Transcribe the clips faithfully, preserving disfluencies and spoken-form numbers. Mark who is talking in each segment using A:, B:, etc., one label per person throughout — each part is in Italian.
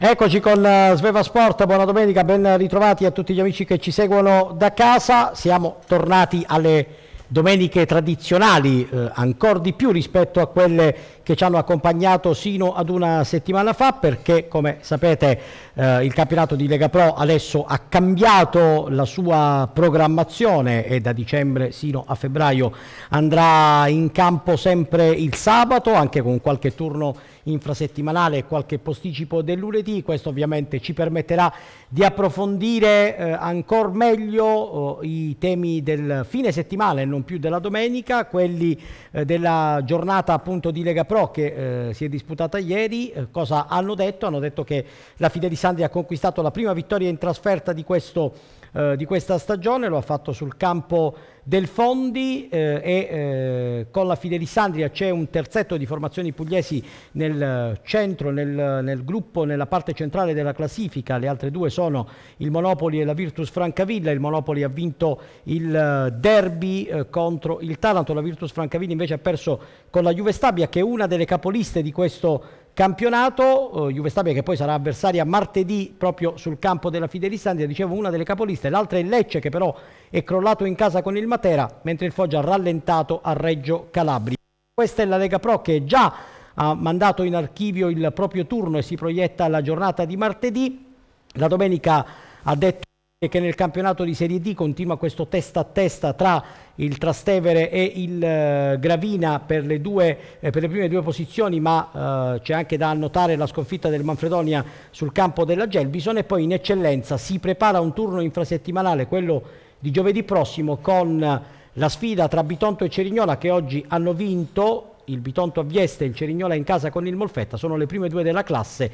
A: Eccoci con uh, Sveva Sport, buona domenica, ben ritrovati a tutti gli amici che ci seguono da casa. Siamo tornati alle domeniche tradizionali, eh, ancora di più rispetto a quelle che ci hanno accompagnato sino ad una settimana fa, perché come sapete eh, il campionato di Lega Pro adesso ha cambiato la sua programmazione e da dicembre sino a febbraio andrà in campo sempre il sabato, anche con qualche turno infrasettimanale e qualche posticipo del lunedì. Questo ovviamente ci permetterà di approfondire eh, ancora meglio oh, i temi del fine settimana e non più della domenica, quelli eh, della giornata appunto di Lega Pro che eh, si è disputata ieri. Eh, cosa hanno detto? Hanno detto che la Fidelisandria ha conquistato la prima vittoria in trasferta di questo eh, di questa stagione, lo ha fatto sul campo del Fondi eh, e eh, con la Fidelisandria c'è un terzetto di formazioni pugliesi nel centro, nel, nel gruppo, nella parte centrale della classifica. Le altre due sono il Monopoli e la Virtus Francavilla. Il Monopoli ha vinto il derby eh, contro il Taranto, la Virtus Francavilla invece ha perso con la Juve Stabia, che è una delle capoliste di questo campionato. uh, Juve Stabia che poi sarà avversaria martedì proprio sul campo della Fidelisandria, dicevo una delle capoliste. L'altra è il Lecce, che però è crollato in casa con il Matera, mentre il Foggia ha rallentato a Reggio Calabria. Questa è la Lega Pro, che già ha mandato in archivio il proprio turno e si proietta alla giornata di martedì. La domenica ha detto che nel campionato di Serie D continua questo testa a testa tra il Trastevere e il uh, Gravina per le, due, eh, per le prime due posizioni, ma uh, c'è anche da annotare la sconfitta del Manfredonia sul campo della Gelbison. E poi in eccellenza si prepara un turno infrasettimanale, quello di giovedì prossimo, con la sfida tra Bitonto e Cerignola, che oggi hanno vinto. Il Bitonto a Vieste e il Cerignola in casa con il Molfetta, sono le prime due della classe.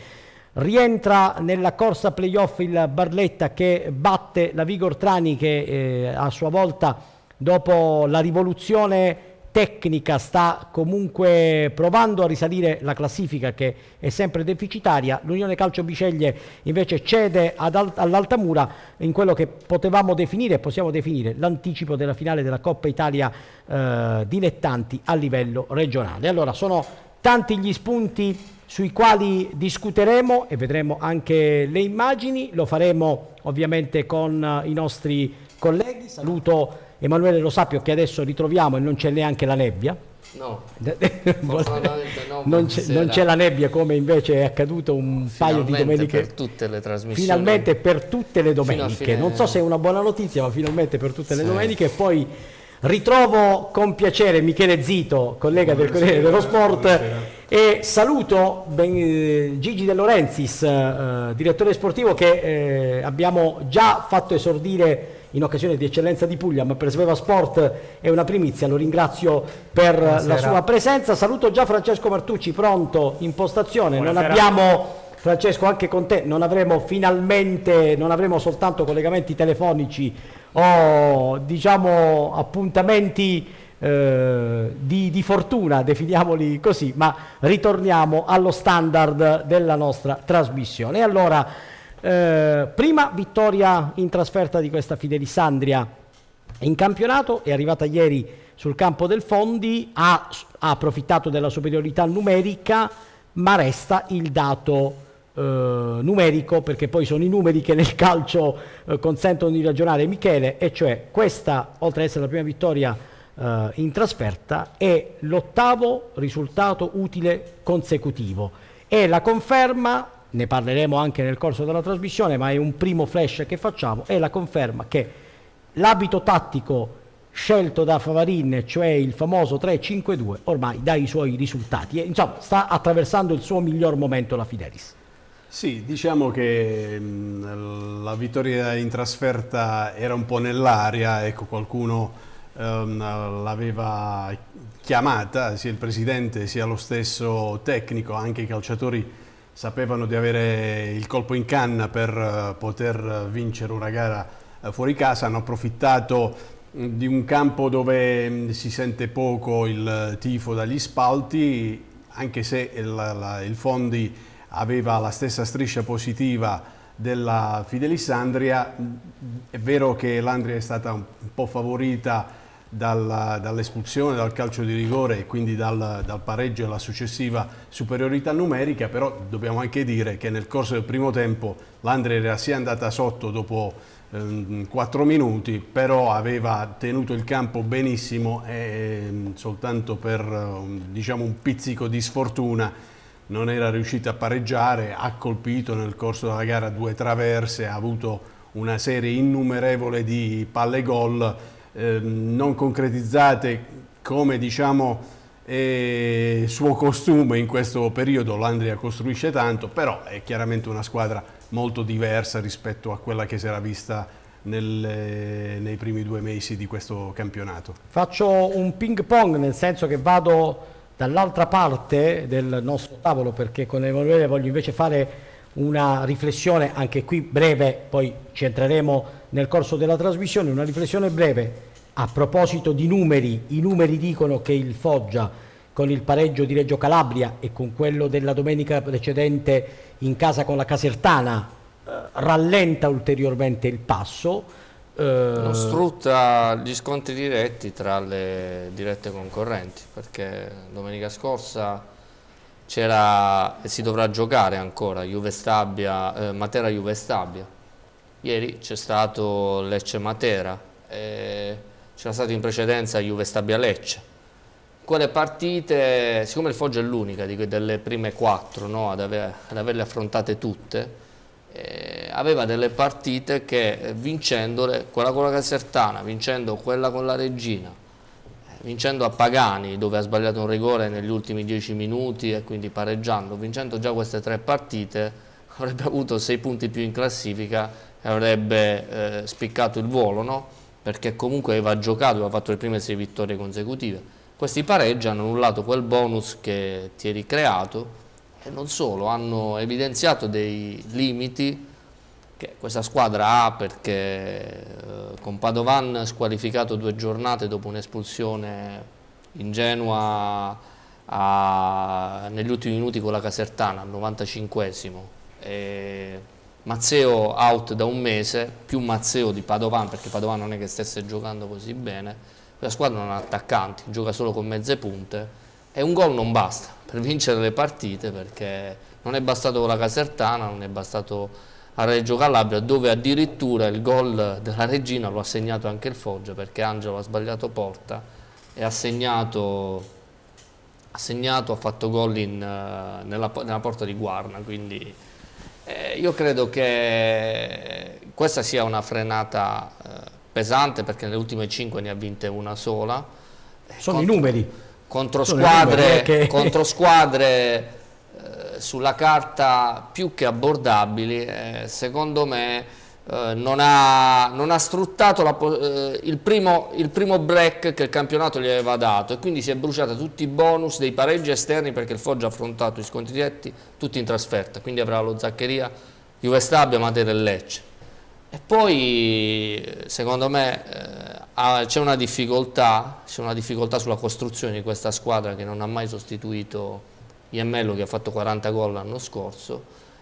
A: Rientra nella corsa playoff il Barletta, che batte la Vigor Trani, che eh, a sua volta dopo la rivoluzione tecnica sta comunque provando a risalire la classifica, che è sempre deficitaria. L'Unione Calcio Biceglie invece cede ad Al- all'Altamura in quello che potevamo definire e possiamo definire l'anticipo della finale della Coppa Italia eh, dilettanti a livello regionale. Allora, sono tanti gli spunti sui quali discuteremo e vedremo anche le immagini. Lo faremo ovviamente con i nostri colleghi. Saluto Emanuele Lo Sapio, che adesso ritroviamo e non c'è neanche la nebbia.
B: No,
A: no, non, c'è, non c'è la nebbia, come invece è accaduto un
B: finalmente
A: paio di domeniche.
B: Per tutte le trasmissioni.
A: Finalmente per tutte le domeniche.
B: Fine...
A: Non so se è una buona notizia, ma finalmente per tutte sì. le domeniche. E poi ritrovo con piacere Michele Zito, collega del Corriere dello Sport. Buonasera. E saluto ben, eh, Gigi De Laurentiis, eh, direttore sportivo, che eh, abbiamo già fatto esordire in occasione di Eccellenza di Puglia, ma per Sveva Sport è una primizia. Lo ringrazio per Buonasera. la sua presenza. Saluto già Francesco Martucci, pronto in postazione. Buonasera. Non abbiamo, Francesco, anche con te non avremo finalmente, non avremo soltanto collegamenti telefonici o diciamo appuntamenti Eh, di, di fortuna, definiamoli così, ma ritorniamo allo standard della nostra trasmissione. E allora, eh, prima vittoria in trasferta di questa Fidelisandria in campionato, è arrivata ieri sul campo del Fondi, ha, ha approfittato della superiorità numerica, ma resta il dato eh, numerico, perché poi sono i numeri che nel calcio eh, consentono di ragionare, Michele, e cioè questa, oltre ad essere la prima vittoria Uh, in trasferta, è l'ottavo risultato utile consecutivo. È la conferma, ne parleremo anche nel corso della trasmissione, ma è un primo flash che facciamo, è la conferma che l'abito tattico scelto da Favarin, cioè il famoso tre cinque due, ormai dà i suoi risultati e, insomma, sta attraversando il suo miglior momento la Fidelis.
C: Sì, diciamo che mh, la vittoria in trasferta era un po' nell'aria, ecco, qualcuno l'aveva chiamata, sia il presidente sia lo stesso tecnico, anche i calciatori sapevano di avere il colpo in canna per poter vincere una gara fuori casa. Hanno approfittato di un campo dove si sente poco il tifo dagli spalti, anche se il, la, il Fondi aveva la stessa striscia positiva della Fidelisandria. È vero che l'Andria è stata un po' favorita dall'espulsione, dal calcio di rigore e quindi dal, dal pareggio e la successiva superiorità numerica, però dobbiamo anche dire che nel corso del primo tempo l'Andria era sia andata sotto dopo quattro minuti, però aveva tenuto il campo benissimo e soltanto per diciamo, un pizzico di sfortuna non era riuscita a pareggiare. Ha colpito nel corso della gara due traverse, ha avuto una serie innumerevole di palle gol eh, non concretizzate come diciamo è suo costume in questo periodo. L'Andria costruisce tanto, però è chiaramente una squadra molto diversa rispetto a quella che si era vista nel, nei primi due mesi di questo campionato.
A: Faccio un ping pong, nel senso che vado dall'altra parte del nostro tavolo, perché con Emanuele voglio invece fare una riflessione, anche qui breve, poi ci entreremo nel corso della trasmissione, una riflessione breve a proposito di numeri. I numeri dicono che il Foggia, con il pareggio di Reggio Calabria e con quello della domenica precedente in casa con la Casertana, eh, rallenta ulteriormente il passo. Eh,
B: non sfrutta gli scontri diretti tra le dirette concorrenti, perché domenica scorsa c'era e si dovrà giocare ancora Juve Stabia, eh, Matera Juve Stabia. Ieri c'è stato Lecce Matera, eh, c'era stato in precedenza Juve Stabia Lecce. Quelle partite, siccome il Foggia è l'unica delle prime quattro, no, ad, aver, ad averle affrontate tutte, eh, aveva delle partite che vincendole, quella con la Casertana, vincendo quella con la Regina, vincendo a Pagani dove ha sbagliato un rigore negli ultimi dieci minuti e quindi pareggiando, vincendo già queste tre partite, avrebbe avuto sei punti più in classifica e avrebbe eh, spiccato il volo, no? Perché comunque aveva giocato, aveva fatto le prime sei vittorie consecutive. Questi pareggi hanno annullato quel bonus che ti eri creato e non solo, hanno evidenziato dei limiti che questa squadra ha, perché eh, con Padovan squalificato due giornate dopo un'espulsione ingenua a, negli ultimi minuti con la Casertana al novantacinquesimo, e Mazzeo out da un mese, più Mazzeo di Padovan, perché Padovan non è che stesse giocando così bene. La squadra non ha attaccanti, gioca solo con mezze punte e un gol non basta per vincere le partite, perché non è bastato con la Casertana, non è bastato a Reggio Calabria, dove addirittura il gol della Regina lo ha segnato anche il Foggia, perché Angelo ha sbagliato porta e ha segnato, ha, segnato, ha fatto gol in, uh, nella, nella porta di Guarna, quindi eh, io credo che questa sia una frenata uh, pesante, perché nelle ultime cinque ne ha vinte una sola.
A: Sono
B: contro,
A: i numeri.
B: Contro
A: Sono
B: squadre,
A: i numeri che...
B: contro squadre eh, sulla carta più che abbordabili, eh, secondo me eh, non, ha, non ha sfruttato la, eh, il, primo, il primo break che il campionato gli aveva dato, e quindi si è bruciata tutti i bonus dei pareggi esterni, perché il Foggia ha affrontato i scontri diretti tutti in trasferta, quindi avrà lo Zaccheria, Juve Stabia, Matera e Lecce. E poi secondo me eh, c'è una difficoltà, c'è una difficoltà sulla costruzione di questa squadra, che non ha mai sostituito Iemmello, che ha fatto quaranta gol l'anno scorso,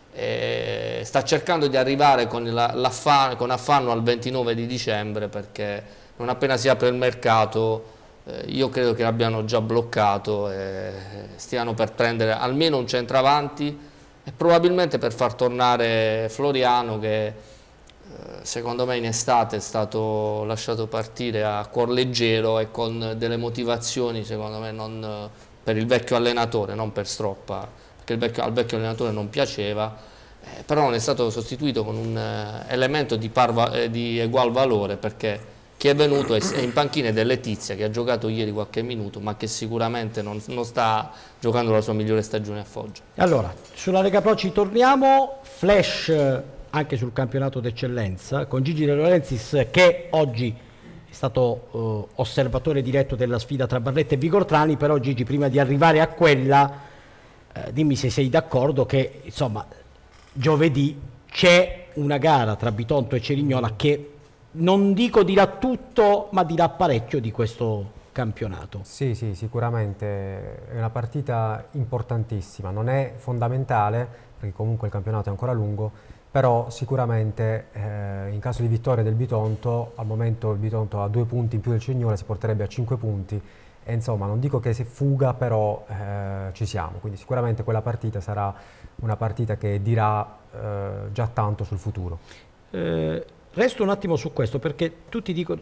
B: e sta cercando di arrivare con, la, con affanno al ventinove di dicembre, perché non appena si apre il mercato eh, io credo che l'abbiano già bloccato e stiano per prendere almeno un centravanti e probabilmente per far tornare Floriano, che secondo me in estate è stato lasciato partire a cuor leggero e con delle motivazioni secondo me non per il vecchio allenatore, non per Stroppa, perché il vecchio, al vecchio allenatore non piaceva, eh, però non è stato sostituito con un eh, elemento di, parva, eh, di egual valore, perché chi è venuto è, è in panchina è Letizia, che ha giocato ieri qualche minuto, ma che sicuramente non, non sta giocando la sua migliore stagione a Foggia.
A: Allora, sulla Lega Pro ci torniamo, flash anche sul campionato d'eccellenza, con Gigi De Laurentiis, che oggi è stato eh, osservatore diretto della sfida tra Barletta e Vigortrani. Però Gigi, prima di arrivare a quella, eh, dimmi se sei d'accordo che insomma giovedì c'è una gara tra Bitonto e Cerignola che non dico dirà tutto, ma dirà parecchio di questo campionato.
D: Sì, sì, sicuramente è una partita importantissima, non è fondamentale perché comunque il campionato è ancora lungo, però sicuramente eh, in caso di vittoria del Bitonto, al momento il Bitonto ha due punti in più del Cerignola, si porterebbe a cinque punti e insomma non dico che si fuga, però eh, ci siamo, quindi sicuramente quella partita sarà una partita che dirà eh, già tanto sul futuro.
A: Eh, resto un attimo su questo perché tutti dicono,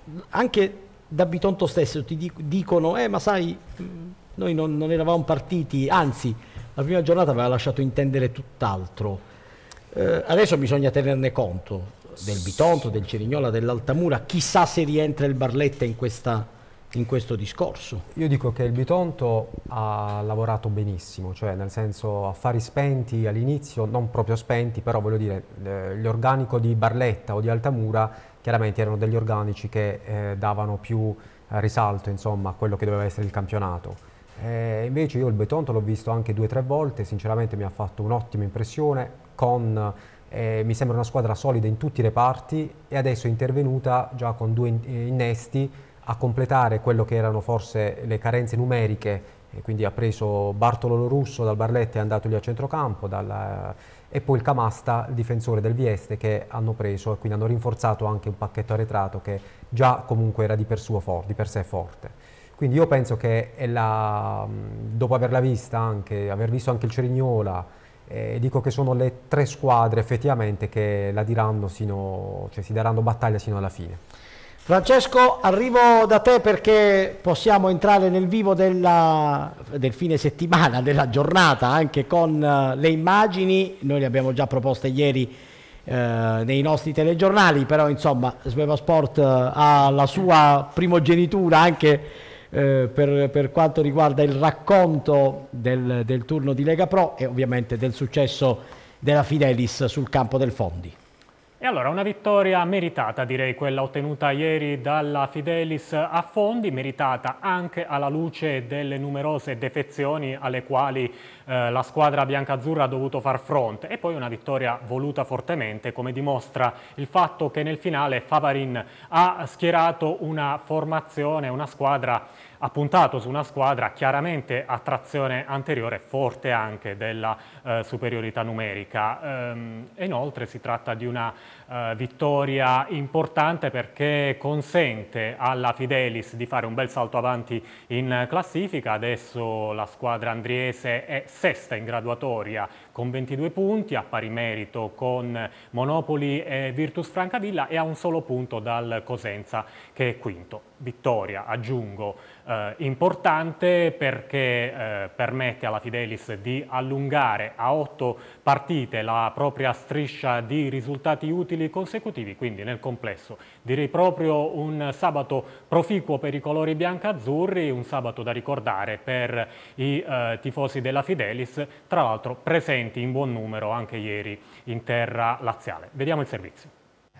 A: anche da Bitonto stesso ti dic dicono eh ma sai noi non, non eravamo partiti, anzi la prima giornata aveva lasciato intendere tutt'altro. Eh, adesso bisogna tenerne conto del Bitonto, del Cerignola, dell'Altamura, chissà se rientra il Barletta in, questa, in questo discorso.
D: Io dico che il Bitonto ha lavorato benissimo, cioè nel senso affari spenti all'inizio, non proprio spenti, però voglio dire eh, l'organico di Barletta o di Altamura chiaramente erano degli organici che eh, davano più eh, risalto insomma, a quello che doveva essere il campionato. Eh, invece io il Bitonto l'ho visto anche due o tre volte, sinceramente mi ha fatto un'ottima impressione, con, eh, mi sembra una squadra solida in tutti i reparti e adesso è intervenuta già con due innesti a completare quello che erano forse le carenze numeriche, e quindi ha preso Bartolo Russo dal Barletta e è andato lì a centrocampo, dal, e poi il Camasta, il difensore del Vieste, che hanno preso e quindi hanno rinforzato anche un pacchetto arretrato che già comunque era di per, suo for di per sé forte. Quindi io penso che è la, dopo averla vista anche, aver visto anche il Cerignola, eh, dico che sono le tre squadre effettivamente che la diranno sino, cioè si daranno battaglia sino alla fine.
A: Francesco, arrivo da te perché possiamo entrare nel vivo della, del fine settimana, della giornata, anche con uh, le immagini. Noi le abbiamo già proposte ieri uh, nei nostri telegiornali, però insomma Sveva Sport uh, ha la sua primogenitura anche uh, per, per quanto riguarda il racconto del, del turno di Lega Pro e ovviamente del successo della Fidelis sul campo del Fondi.
E: E allora una vittoria meritata, direi, quella ottenuta ieri dalla Fidelis a Fondi, meritata anche alla luce delle numerose defezioni alle quali eh, la squadra biancazzurra ha dovuto far fronte, e poi una vittoria voluta fortemente, come dimostra il fatto che nel finale Favarin ha schierato una formazione, una squadra, ha puntato su una squadra chiaramente a trazione anteriore, forte anche della eh, superiorità numerica. Ehm, e inoltre si tratta di una eh, vittoria importante perché consente alla Fidelis di fare un bel salto avanti in classifica. Adesso la squadra andriese è sesta in graduatoria con ventidue punti, a pari merito con Monopoli e Virtus Francavilla, e a un solo punto dal Cosenza che è quinto. Vittoria, aggiungo, eh, importante perché eh, permette alla Fidelis di allungare a otto partite la propria striscia di risultati utili consecutivi, quindi nel complesso direi proprio un sabato proficuo per i colori biancazzurri, un sabato da ricordare per i eh, tifosi della Fidelis, tra l'altro presenti in buon numero anche ieri in terra laziale. Vediamo il servizio.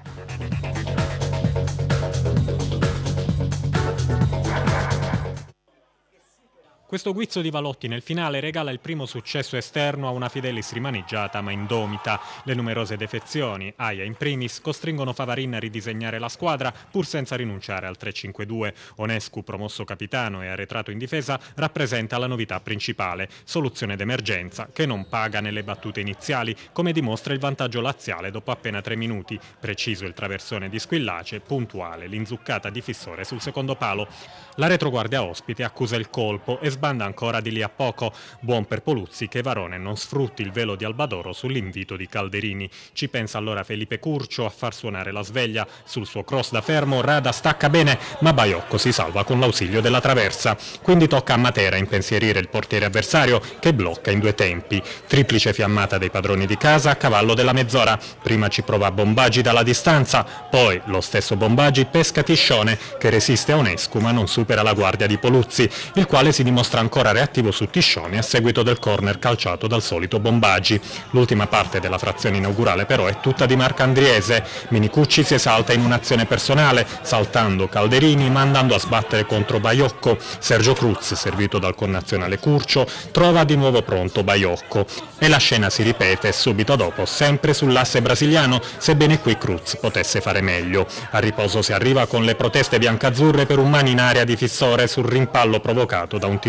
E: Questo guizzo di Valotti nel finale regala il primo successo esterno a una Fidelis rimaneggiata ma indomita. Le numerose defezioni, Aia in primis, costringono Favarin a ridisegnare la squadra pur senza rinunciare al tre cinque due. Onescu, promosso capitano e arretrato in difesa, rappresenta la novità principale, soluzione d'emergenza che non paga nelle battute iniziali, come dimostra il vantaggio laziale dopo appena tre minuti. Preciso il traversone di Squillace, puntuale l'inzuccata di Fissore sul secondo palo. La retroguardia ospite accusa il colpo e sbanda ancora di lì a poco. Buon per Poluzzi che Varone non sfrutti il velo di Albadoro sull'invito di Calderini. Ci pensa allora Felipe Curcio a far suonare la sveglia. Sul suo cross da fermo Rada stacca bene, ma Baiocco si salva con l'ausilio della traversa. Quindi tocca a Matera impensierire il portiere avversario che blocca in due tempi. Triplice fiammata dei padroni di casa a cavallo della mezz'ora. Prima ci prova Bombagi dalla distanza, poi lo stesso Bombagi pesca Tiscione che resiste a Onescu ma non supera la guardia di Poluzzi, il quale si dimostra ancora reattivo su Tiscioni a seguito del corner calciato dal solito Bombagi. L'ultima parte della frazione inaugurale però è tutta di Marcandriese. Minicucci si esalta in un'azione personale, saltando Calderini ma andando a sbattere contro Baiocco. Sergio Cruz, servito dal connazionale Curcio, trova di nuovo pronto Baiocco e la scena si ripete subito dopo, sempre sull'asse brasiliano, sebbene qui Cruz potesse fare meglio. A riposo si arriva con le proteste biancazzurre per un mano in area di Fissore sul rimpallo provocato da un tiro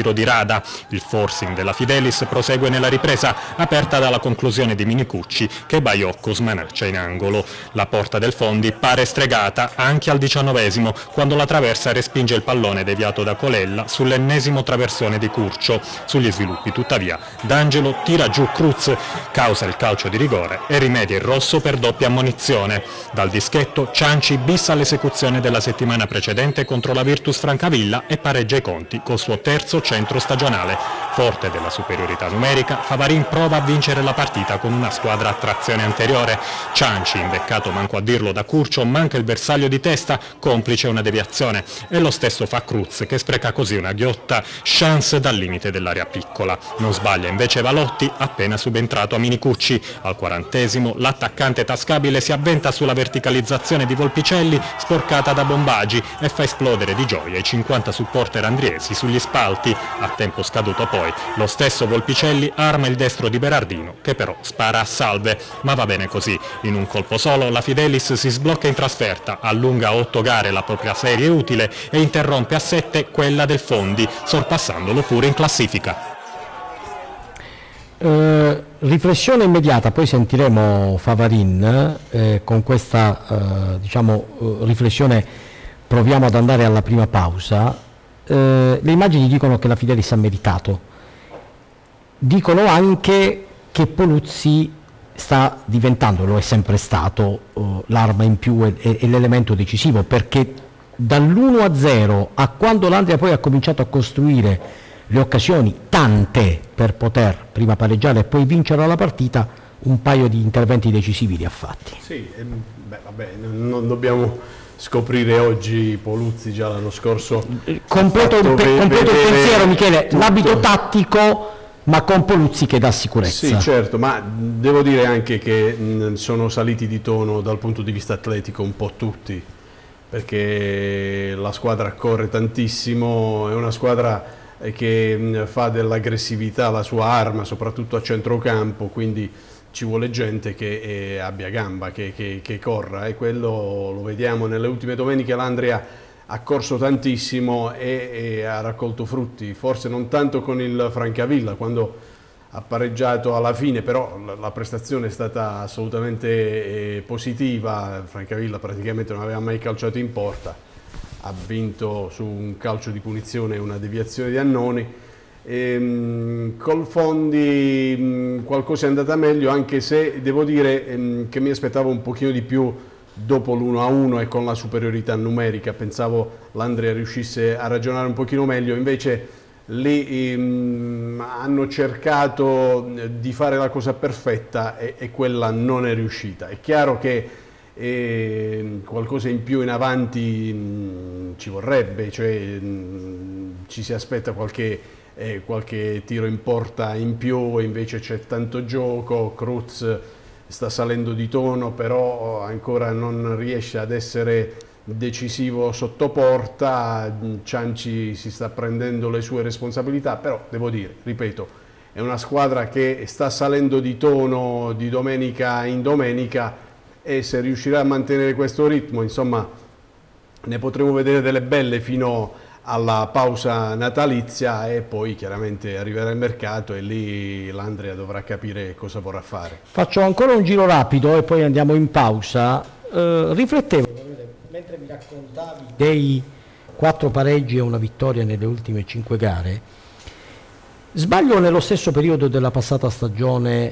E: tiro di Rada. Il forcing della Fidelis prosegue nella ripresa, aperta dalla conclusione di Minicucci che Baiocco smanaccia in angolo. La porta del Fondi pare stregata anche al diciannovesimo, quando la traversa respinge il pallone deviato da Colella sull'ennesimo traversone di Curcio. Sugli sviluppi tuttavia D'Angelo tira giù Cruz, causa il calcio di rigore e rimedia il rosso per doppia ammonizione. Dal dischetto Cianci bissa l'esecuzione della settimana precedente contro la Virtus Francavilla e pareggia i conti col suo terzo centro stagionale. Forte della superiorità numerica, Favarin prova a vincere la partita con una squadra a trazione anteriore. Cianci, imbeccato manco a dirlo da Curcio, manca il bersaglio di testa, complice una deviazione, e lo stesso fa Cruz, che spreca così una ghiotta chance dal limite dell'area piccola. Non sbaglia invece Valotti, appena subentrato a Minicucci. Al quarantesimo l'attaccante tascabile si avventa sulla verticalizzazione di Volpicelli, sporcata da Bombagi, e fa esplodere di gioia i cinquanta supporter andriesi sugli spalti. A tempo scaduto poi lo stesso Volpicelli arma il destro di Berardino, che però spara a salve, ma va bene così. In un colpo solo la Fidelis si sblocca in trasferta, allunga a otto gare la propria serie utile e interrompe a sette quella del Fondi, sorpassandolo pure in classifica.
A: Eh, riflessione immediata, poi sentiremo Favarin. Eh, con questa eh, diciamo, eh, riflessione proviamo ad andare alla prima pausa. Eh, le immagini dicono che la Fidelis ha meritato, dicono anche che Poluzzi sta diventando, lo è sempre stato, uh, l'arma in più e, e, e l'elemento decisivo, perché dall'uno a zero a quando l'Andria poi ha cominciato a costruire le occasioni, tante, per poter prima pareggiare e poi vincere la partita, un paio di interventi decisivi li ha fatti.
C: Sì, ehm, beh, vabbè, non dobbiamo scoprire oggi Poluzzi, già l'anno scorso.
A: Completo, il, pe completo il pensiero, Michele, l'abito tattico, ma con Poluzzi che dà sicurezza.
C: Sì, certo, ma devo dire anche che mh, sono saliti di tono dal punto di vista atletico un po' tutti, perché la squadra corre tantissimo, è una squadra che mh, fa dell'aggressività la sua arma, soprattutto a centrocampo, quindi ci vuole gente che eh, abbia gamba, che, che, che corra, e quello lo vediamo nelle ultime domeniche. L'Andria ha corso tantissimo e, e ha raccolto frutti, forse non tanto con il Francavilla quando ha pareggiato alla fine, però la, la prestazione è stata assolutamente eh, positiva. Francavilla praticamente non aveva mai calciato in porta, ha vinto su un calcio di punizione e una deviazione di Annoni. E, col Fondi mh, qualcosa è andata meglio, anche se devo dire mh, che mi aspettavo un pochino di più dopo l'uno a uno e con la superiorità numerica. Pensavo l'Andria riuscisse a ragionare un pochino meglio, invece lì mh, hanno cercato di fare la cosa perfetta e, e quella non è riuscita. È chiaro che eh, qualcosa in più in avanti mh, ci vorrebbe, cioè mh, ci si aspetta qualche, eh, qualche tiro in porta in più, e invece c'è tanto gioco. Cruz sta salendo di tono, però ancora non riesce ad essere decisivo sotto porta. Cianci si sta prendendo le sue responsabilità, però devo dire, ripeto, è una squadra che sta salendo di tono di domenica in domenica, e se riuscirà a mantenere questo ritmo, insomma, ne potremo vedere delle belle fino alla pausa natalizia, e poi chiaramente arriverà il mercato e lì l'Andria dovrà capire cosa vorrà fare.
A: Faccio ancora un giro rapido e poi andiamo in pausa. Eh, riflettevo, mentre mi raccontavi dei quattro pareggi e una vittoria nelle ultime cinque gare, sbaglio nello stesso periodo della passata stagione?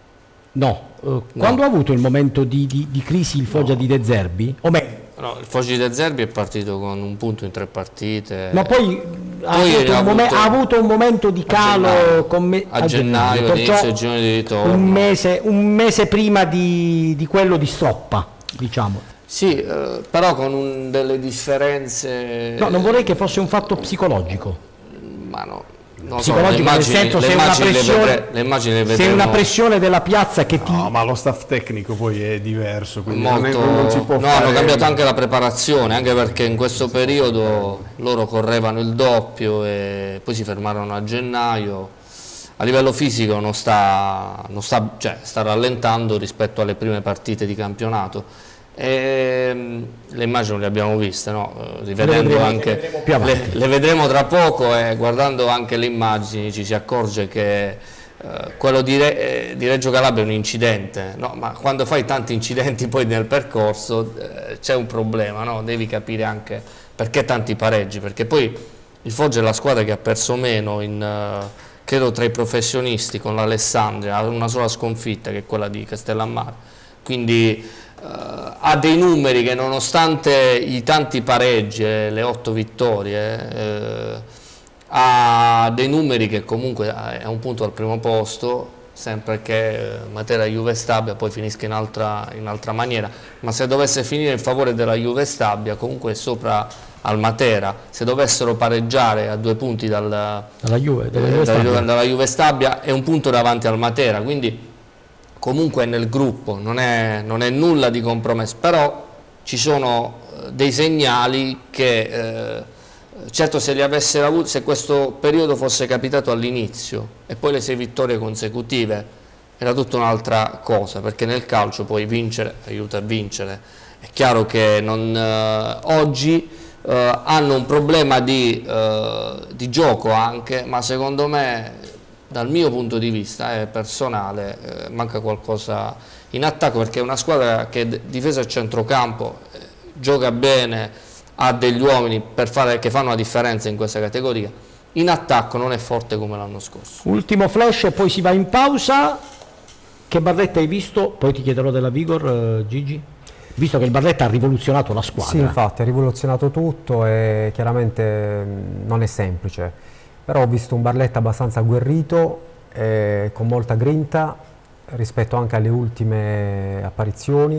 A: No, eh, no. Quando ha avuto il momento di, di, di crisi il Foggia no. di De Zerbi? O meglio,
B: no, il Foggia di De Zerbi è partito con un punto in tre partite.
A: Ma poi, poi ha, avuto ha, avuto, ha avuto un momento di calo
B: a gennaio,
A: con me,
B: a, a gennaio, inizio giugno di ritorno.
A: Un mese, un mese prima di, di quello di Stroppa, diciamo.
B: Sì, eh, però con un, delle differenze.
A: No, non vorrei che fosse un fatto psicologico.
B: Ma no. Non
A: psicologico,
B: so,
A: nel senso, se una pressione,
B: le immagini le
A: se una pressione della piazza che ti...
C: No, ma lo staff tecnico poi è diverso, quindi
B: molto...
C: non, è, non si può
B: no,
C: fare...
B: hanno cambiato anche la preparazione, anche perché in questo periodo loro correvano il doppio e poi si fermarono a gennaio. A livello fisico non sta, non sta, cioè, sta rallentando rispetto alle prime partite di campionato, E, le immagini le abbiamo viste, no? Rivedendo
A: le vedremo,
B: anche,
A: le,
B: le, le vedremo tra poco, e guardando anche le immagini ci si accorge che eh, quello di, Re, eh, di Reggio Calabria è un incidente, no? Ma quando fai tanti incidenti poi nel percorso eh, c'è un problema, no? Devi capire anche perché tanti pareggi, perché poi il Foggia è la squadra che ha perso meno in, uh, credo tra i professionisti, con l'Alessandria, ha una sola sconfitta che è quella di Castellammare, quindi Uh, ha dei numeri che, nonostante i tanti pareggi e le otto vittorie, eh, ha dei numeri che comunque è un punto al primo posto, sempre che Matera Juve Stabia poi finisca in altra, in altra maniera, ma se dovesse finire in favore della Juve Stabia comunque è sopra al Matera. Se dovessero pareggiare a due punti dal,
A: dalla, Juve, dalla,
B: eh,
A: Juve
B: dalla, dalla Juve Stabia è un punto davanti al Matera, quindi comunque è nel gruppo, non è, non è nulla di compromesso, però ci sono dei segnali che eh, certo se li avessero avuti, se questo periodo fosse capitato all'inizio e poi le sei vittorie consecutive era tutta un'altra cosa, perché nel calcio poi vincere aiuta a vincere. È chiaro che non, eh, oggi eh, hanno un problema di, eh, di gioco anche, ma secondo me, dal mio punto di vista eh, personale, eh, manca qualcosa in attacco, perché è una squadra che difesa e centrocampo eh, gioca bene, ha degli uomini per fare, che fanno la differenza in questa categoria. In attacco non è forte come l'anno scorso.
A: Ultimo flash e poi si va in pausa. Che Barletta hai visto? Poi ti chiederò della Vigor, eh, Gigi. Visto che il Barletta ha rivoluzionato la squadra.
D: Sì, infatti ha rivoluzionato tutto e chiaramente mh, non è semplice. Però ho visto un Barletta abbastanza agguerrito, eh, con molta grinta rispetto anche alle ultime apparizioni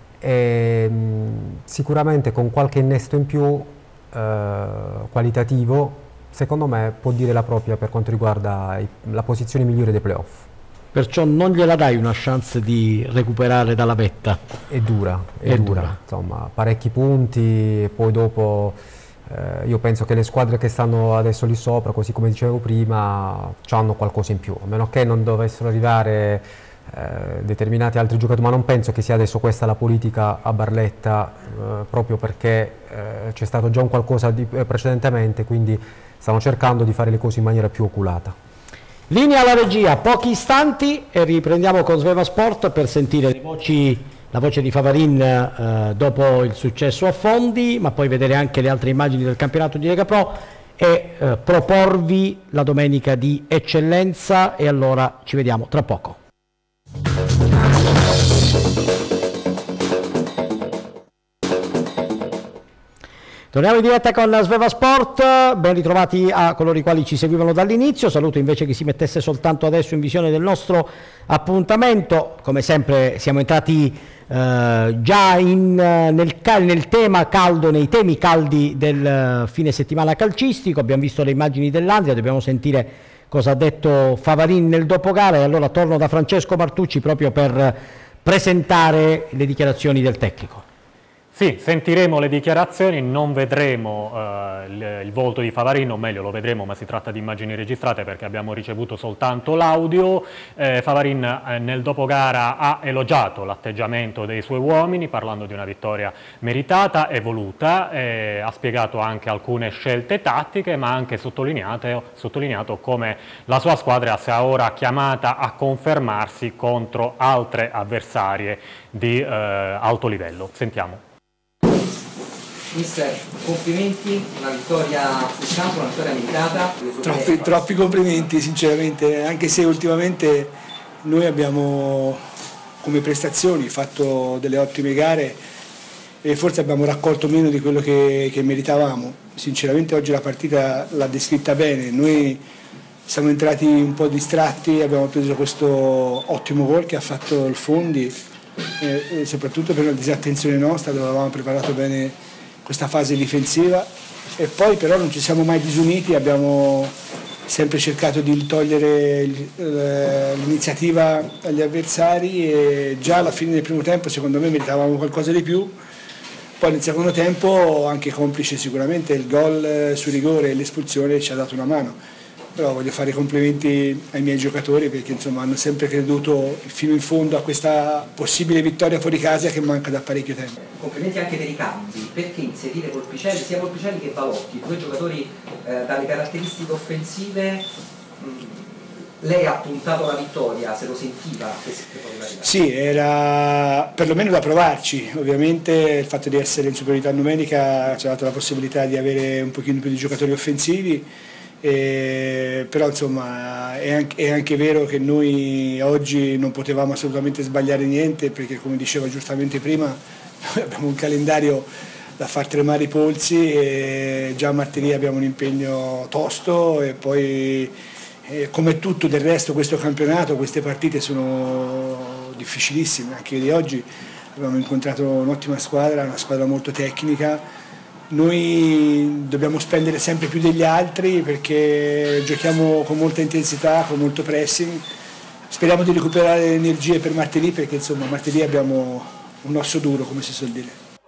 D: e mh, sicuramente con qualche innesto in più eh, qualitativo, secondo me può dire la propria per quanto riguarda i, la posizione migliore dei playoff.
A: Perciò non gliela dai una chance di recuperare dalla vetta?
D: È dura, è, è dura. dura, insomma parecchi punti e poi dopo... Eh, io penso che le squadre che stanno adesso lì sopra, così come dicevo prima, hanno qualcosa in più, a meno che non dovessero arrivare eh, determinati altri giocatori, ma non penso che sia adesso questa la politica a Barletta, eh, proprio perché eh, c'è stato già un qualcosa di, eh, precedentemente, quindi stanno cercando di fare le cose in maniera più oculata.
A: Linea alla regia, pochi istanti e riprendiamo con Sveva Sport per sentire le voci, la voce di Favarin eh, dopo il successo a Fondi, ma poi vedere anche le altre immagini del campionato di Lega Pro e eh, proporvi la domenica di eccellenza, e allora ci vediamo tra poco. Torniamo in diretta con Sveva Sport, ben ritrovati a coloro i quali ci seguivano dall'inizio. Saluto invece chi si mettesse soltanto adesso in visione del nostro appuntamento. Come sempre siamo entrati eh, già in, nel, nel tema caldo, nei temi caldi del fine settimana calcistico. Abbiamo visto le immagini dell'Andria, dobbiamo sentire cosa ha detto Favarin nel dopogara, e allora torno da Francesco Martucci proprio per presentare le dichiarazioni del tecnico.
E: Sì, sentiremo le dichiarazioni, non vedremo eh, il, il volto di Favarin, o meglio lo vedremo, ma si tratta di immagini registrate perché abbiamo ricevuto soltanto l'audio. Eh, Favarin eh, nel dopogara ha elogiato l'atteggiamento dei suoi uomini, parlando di una vittoria meritata e voluta, eh, ha spiegato anche alcune scelte tattiche, ma ha anche sottolineato, sottolineato come la sua squadra sia ora chiamata a confermarsi contro altre avversarie di eh, alto livello. Sentiamo.
F: Mister, complimenti, una vittoria sul campo, una vittoria meritata.
G: Troppi, troppi complimenti sinceramente, anche se ultimamente noi abbiamo come prestazioni fatto delle ottime gare e forse abbiamo raccolto meno di quello che, che meritavamo. Sinceramente oggi la partita l'ha descritta bene, noi siamo entrati un po' distratti, abbiamo preso questo ottimo gol che ha fatto il Fondi, e, e soprattutto per una disattenzione nostra, dove avevamo preparato bene questa fase difensiva, e poi però non ci siamo mai disuniti, abbiamo sempre cercato di togliere l'iniziativa agli avversari, e già alla fine del primo tempo secondo me meritavamo qualcosa di più. Poi nel secondo tempo, anche complice sicuramente il gol su rigore e l'espulsione, ci ha dato una mano, però voglio fare i complimenti ai miei giocatori perché insomma hanno sempre creduto fino in fondo a questa possibile vittoria fuori casa che manca da parecchio tempo.
F: Complimenti anche per i cambi, perché inserire Colpicelli, sia Colpicelli che Balotti, due giocatori eh, dalle caratteristiche offensive, mh, lei ha puntato la vittoria, se lo sentiva che poteva arrivare?
G: Sì, era perlomeno da provarci, ovviamente il fatto di essere in superiorità numerica ci ha dato la possibilità di avere un pochino più di giocatori offensivi. Eh, però insomma è anche, è anche vero che noi oggi non potevamo assolutamente sbagliare niente perché, come diceva giustamente prima, noi abbiamo un calendario da far tremare i polsi e già martedì abbiamo un impegno tosto e poi eh, come tutto del resto questo campionato, queste partite sono difficilissime, anche di oggi abbiamo incontrato un'ottima squadra, una squadra molto tecnica. Noi dobbiamo spendere sempre più degli altri perché giochiamo con molta intensità, con molto pressing. Speriamo di recuperare le energie per martedì perché insomma martedì abbiamo un osso duro, come si suol dire.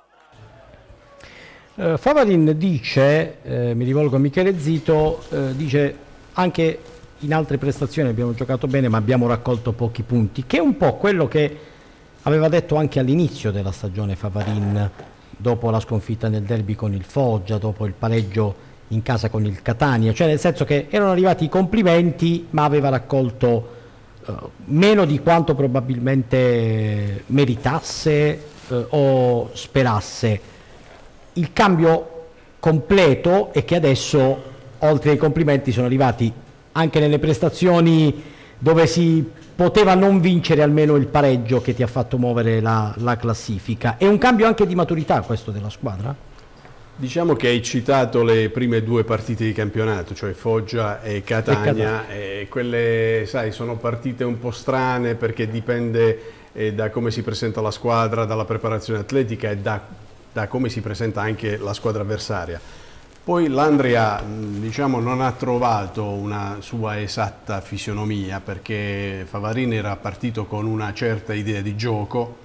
A: Uh, Favarin dice, eh, mi rivolgo a Michele Zito, eh, dice anche in altre prestazioni abbiamo giocato bene ma abbiamo raccolto pochi punti, che è un po' quello che aveva detto anche all'inizio della stagione Favarin, dopo la sconfitta nel derby con il Foggia, dopo il pareggio in casa con il Catania, cioè nel senso che erano arrivati i complimenti ma aveva raccolto eh, meno di quanto probabilmente meritasse eh, o sperasse. Il cambio completo è che adesso, oltre ai complimenti, sono arrivati anche nelle prestazioni dove si poteva non vincere almeno il pareggio che ti ha fatto muovere la, la classifica. È un cambio anche di maturità questo della squadra?
C: Diciamo che hai citato le prime due partite di campionato, cioè Foggia e Catania, e, Catania. e quelle, sai, sono partite un po' strane perché dipende eh, da come si presenta la squadra, dalla preparazione atletica e da, da come si presenta anche la squadra avversaria. Poi l'Andria, diciamo, non ha trovato una sua esatta fisionomia perché Favarin era partito con una certa idea di gioco,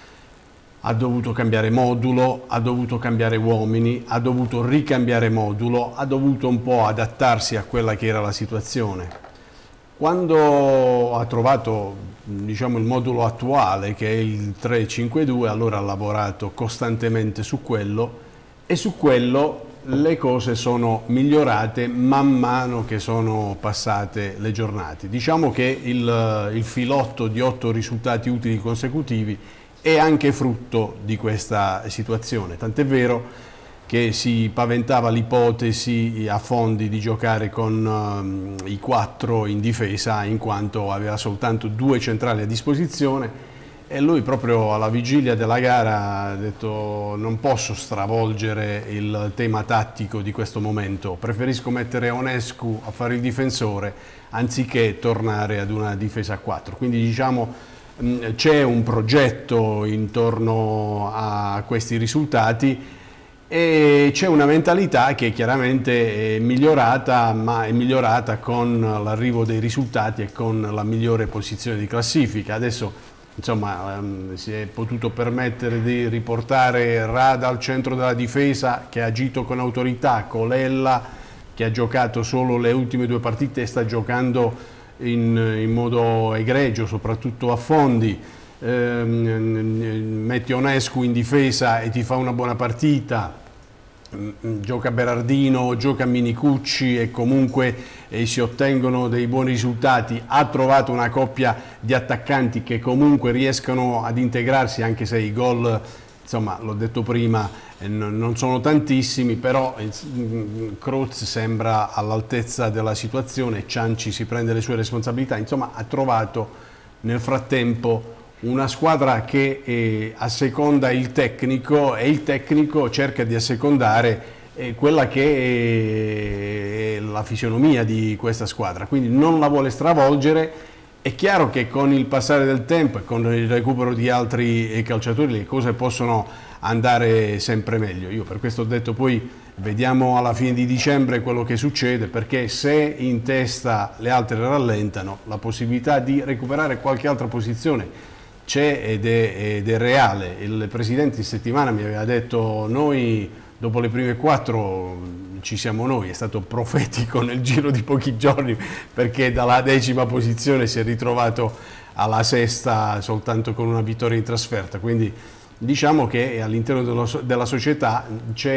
C: ha dovuto cambiare modulo, ha dovuto cambiare uomini, ha dovuto ricambiare modulo, ha dovuto un po' adattarsi a quella che era la situazione. Quando ha trovato, diciamo, il modulo attuale, che è il tre cinque due, allora ha lavorato costantemente su quello e su quello le cose sono migliorate man mano che sono passate le giornate. Diciamo che il, il filotto di otto risultati utili consecutivi è anche frutto di questa situazione, tant'è vero che si paventava l'ipotesi a Fondi di giocare con um, i quattro in difesa in quanto aveva soltanto due centrali a disposizione. E lui proprio alla vigilia della gara ha detto: non posso stravolgere il tema tattico di questo momento, preferisco mettere Ionescu a fare il difensore anziché tornare ad una difesa a quattro. Quindi diciamo c'è un progetto intorno a questi risultati e c'è una mentalità che chiaramente è migliorata, ma è migliorata con l'arrivo dei risultati e con la migliore posizione di classifica. Adesso insomma um, si è potuto permettere di riportare Rada al centro della difesa, che ha agito con autorità, Colella che ha giocato solo le ultime due partite e sta giocando in, in modo egregio, soprattutto a Fondi. ehm, metti Ionescu in difesa e ti fa una buona partita, gioca Berardino, gioca Minicucci e comunque eh, si ottengono dei buoni risultati. Ha trovato una coppia di attaccanti che comunque riescono ad integrarsi, anche se i gol, insomma, l'ho detto prima, eh, non sono tantissimi, però eh, Cruz sembra all'altezza della situazione, Cianci si prende le sue responsabilità, insomma ha trovato nel frattempo una squadra che eh, asseconda il tecnico e il tecnico cerca di assecondare eh, quella che è la fisionomia di questa squadra, quindi non la vuole stravolgere. È chiaro che con il passare del tempo e con il recupero di altri calciatori le cose possono andare sempre meglio. Io per questo ho detto poi vediamo alla fine di dicembre quello che succede, perché se in testa le altre rallentano, la possibilità di recuperare qualche altra posizione c'è ed è, ed è reale. Il presidente in settimana mi aveva detto: noi dopo le prime quattro ci siamo noi, è stato profetico nel giro di pochi giorni, perché dalla decima posizione si è ritrovato alla sesta soltanto con una vittoria in trasferta, quindi diciamo che all'interno della società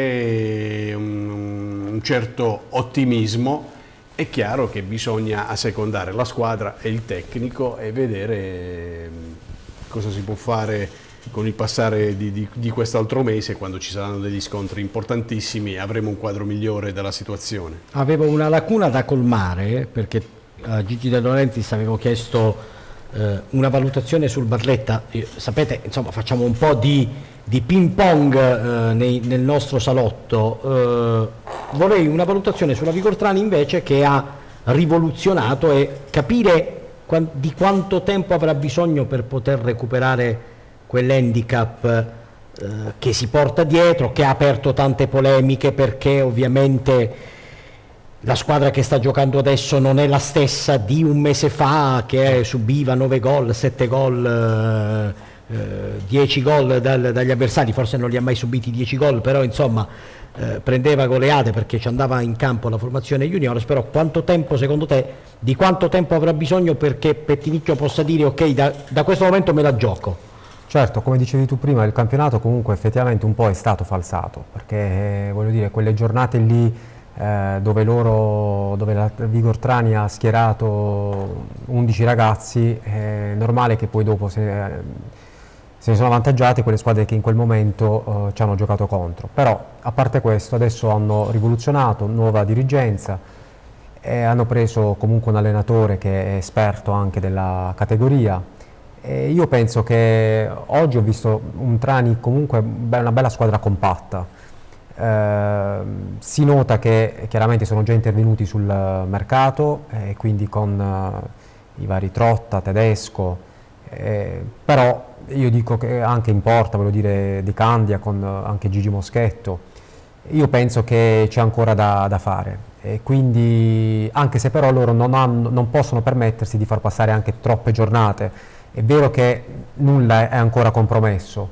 C: c'è un, un certo ottimismo. È chiaro che bisogna assecondare la squadra e il tecnico e vedere cosa si può fare con il passare di, di, di quest'altro mese, quando ci saranno degli scontri importantissimi, avremo un quadro migliore della situazione.
A: Avevo una lacuna da colmare, perché a Gigi De Laurentiis avevo chiesto eh, una valutazione sul Barletta. Eh, sapete, insomma, facciamo un po' di, di ping pong eh, nei, nel nostro salotto. Eh, vorrei una valutazione sulla Vigortrani invece, che ha rivoluzionato, e capire qua, di quanto tempo avrà bisogno per poter recuperare quell'handicap eh, che si porta dietro, che ha aperto tante polemiche, perché ovviamente la squadra che sta giocando adesso non è la stessa di un mese fa, che subiva nove gol, sette gol, dieci gol dal, dagli avversari. Forse non li ha mai subiti dieci gol, però insomma eh, prendeva goleate perché ci andava in campo la formazione juniores. Però quanto tempo, secondo te, di quanto tempo avrà bisogno perché Pettinicchio possa dire ok, da, da questo momento me la gioco?
D: Certo, come dicevi tu prima, il campionato comunque effettivamente un po' è stato falsato, perché eh, voglio dire, quelle giornate lì eh, dove loro, dove la Vigortrani ha schierato undici ragazzi, è normale che poi dopo se, se ne sono avvantaggiati quelle squadre che in quel momento eh, ci hanno giocato contro. Però a parte questo adesso hanno rivoluzionato, nuova dirigenza, e hanno preso comunque un allenatore che è esperto anche della categoria. E io penso che oggi ho visto un Trani comunque una bella squadra compatta. Eh, si nota che chiaramente sono già intervenuti sul mercato, eh, quindi con eh, i vari Trotta, Tedesco, eh, però io dico che anche in porta, voglio dire, Di Candia con anche Gigi Moschetto, io penso che c'è ancora da, da fare. E quindi, anche se però loro non, hanno, non possono permettersi di far passare anche troppe giornate. È vero che nulla è ancora compromesso,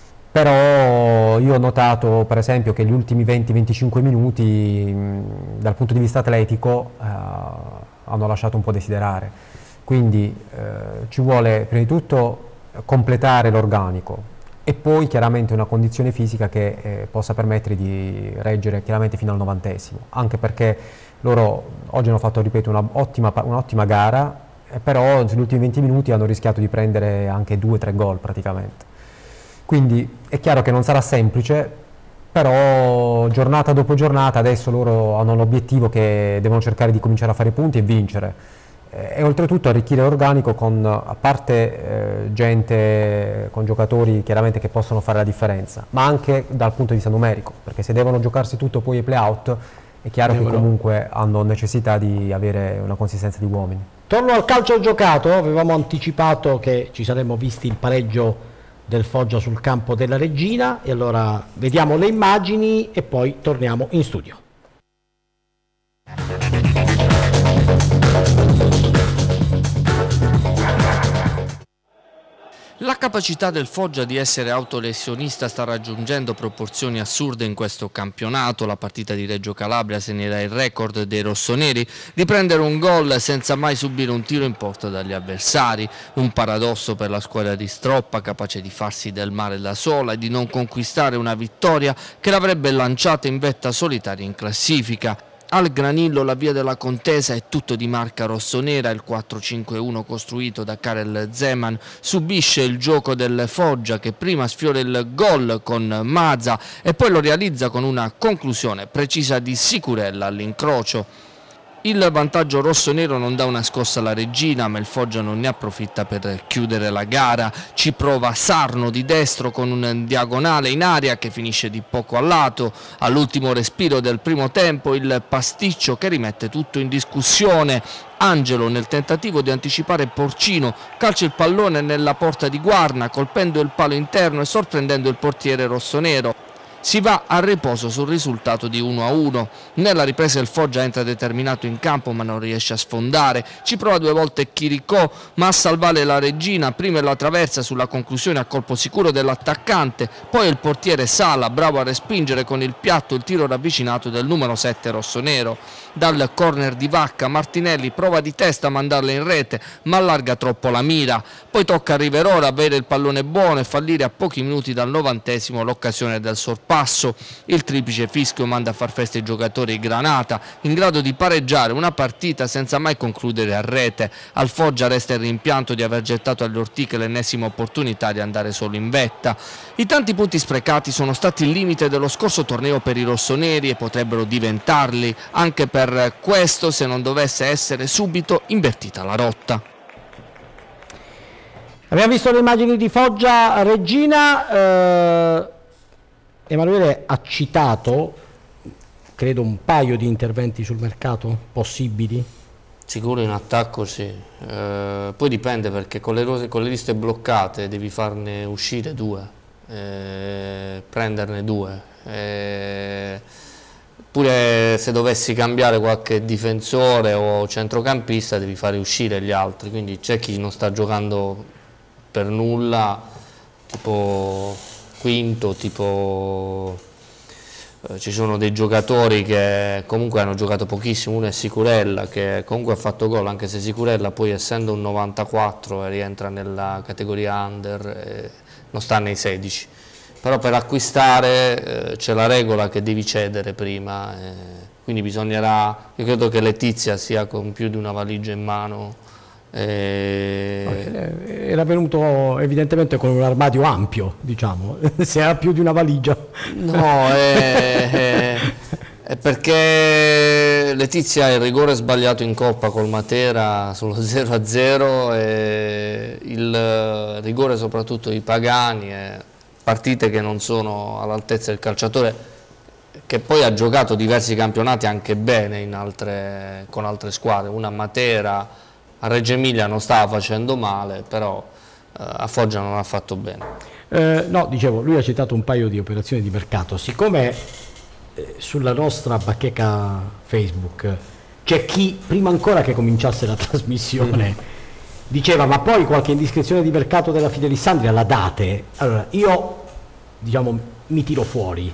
D: però io ho notato per esempio che gli ultimi venti venticinque minuti mh, dal punto di vista atletico eh, hanno lasciato un po' desiderare, quindi eh, ci vuole prima di tutto completare l'organico e poi chiaramente una condizione fisica che eh, possa permettere di reggere chiaramente fino al novantesimo, anche perché loro oggi hanno fatto, ripeto, un'ottima un'ottima gara. Eh, però negli ultimi venti minuti hanno rischiato di prendere anche due tre gol praticamente. Quindi è chiaro che non sarà semplice, però giornata dopo giornata adesso loro hanno l'obiettivo che devono cercare di cominciare a fare punti e vincere. Eh, e oltretutto arricchire l'organico con, a parte eh, gente, con giocatori chiaramente che possono fare la differenza, ma anche dal punto di vista numerico, perché se devono giocarsi tutto poi ai play-out è chiaro che comunque hanno necessità di avere una consistenza di uomini.
A: Torno al calcio giocato. Avevamo anticipato che ci saremmo visti il pareggio del Foggia sul campo della Regina, e allora vediamo le immagini e poi torniamo in studio.
B: La capacità del Foggia di essere autolesionista sta raggiungendo proporzioni assurde in questo campionato. La partita di Reggio Calabria segnerà il record dei rossoneri di prendere un gol senza mai subire un tiro in porta dagli avversari. Un paradosso per la squadra di Stroppa, capace di farsi del male da sola e di non conquistare una vittoria che l'avrebbe lanciata in vetta solitaria in classifica. Al Granillo la via della contesa è tutto di marca rossonera. Il quattro cinque uno costruito da Karel Zeman subisce il gioco del Foggia, che prima sfiora il gol con Maza e poi lo realizza con una conclusione precisa di Sicurella all'incrocio. Il vantaggio rossonero non dà una scossa alla Regina, ma il Foggia non ne approfitta per chiudere la gara. Ci prova Sarno di destro con un diagonale in aria che finisce di poco a lato. All'ultimo respiro del primo tempo il pasticcio che rimette tutto in discussione. Angelo, nel tentativo di anticipare Porcino, calcia il pallone nella porta di Guarna, colpendo il palo interno e sorprendendo il portiere rossonero. Si va a riposo sul risultato di uno a uno. Nella ripresa il Foggia entra determinato in campo ma non riesce a sfondare. Ci prova due volte Chiricò, ma a salvare la Regina, prima la traversa sulla conclusione a colpo sicuro dell'attaccante, poi il portiere Sala, bravo a respingere con il piatto il tiro ravvicinato del numero sette rossonero. Dal corner di Vacca Martinelli prova di testa a mandarla in rete, ma allarga troppo la mira. Poi tocca a Riverora avere il pallone buono e fallire a pochi minuti dal novantesimo l'occasione del sorpasso. Il triplice fischio manda a far festa i giocatori Granata, in grado di pareggiare una partita senza mai concludere a rete. Al Foggia resta il rimpianto di aver gettato agli Ortiche l'ennesima opportunità di andare solo in vetta. I tanti punti sprecati sono stati il limite dello scorso torneo per i rossoneri e potrebbero diventarli anche per questo se non dovesse essere subito invertita la rotta.
A: Abbiamo visto le immagini di Foggia Regina, eh, Emanuele ha citato, credo, un paio di interventi sul mercato possibili.
B: Sicuro in attacco sì, eh, poi dipende perché con le, rose, con le liste bloccate devi farne uscire due, eh, prenderne due. Eh, Pure se dovessi cambiare qualche difensore o centrocampista devi fare uscire gli altri, quindi c'è chi non sta giocando per nulla, tipo Quinto, tipo eh, ci sono dei giocatori che comunque hanno giocato pochissimo, uno è Sicurella che comunque ha fatto gol, anche se Sicurella poi essendo un novantaquattro e rientra nella categoria under, eh, non sta nei sedici. Però per acquistare eh, c'è la regola che devi cedere prima, eh, quindi bisognerà, io credo che Letizia sia con più di una valigia in mano. Eh...
A: Era venuto evidentemente con un armadio ampio, diciamo, se ha più di una valigia.
B: No, è, è, è perché Letizia ha il rigore sbagliato in Coppa col Matera sullo zero a zero e il rigore soprattutto di Pagani. È, partite che non sono all'altezza del calciatore che poi ha giocato diversi campionati anche bene in altre, con altre squadre, una a Matera, a Reggio Emilia non stava facendo male, però eh, a Foggia non ha fatto bene.
A: Eh, no, dicevo, lui ha citato un paio di operazioni di mercato, siccome eh, sulla nostra bacheca Facebook c'è chi, prima ancora che cominciasse la trasmissione, mm. diceva ma poi qualche indiscrezione di mercato della Fidelissandria la date? Allora io diciamo mi tiro fuori,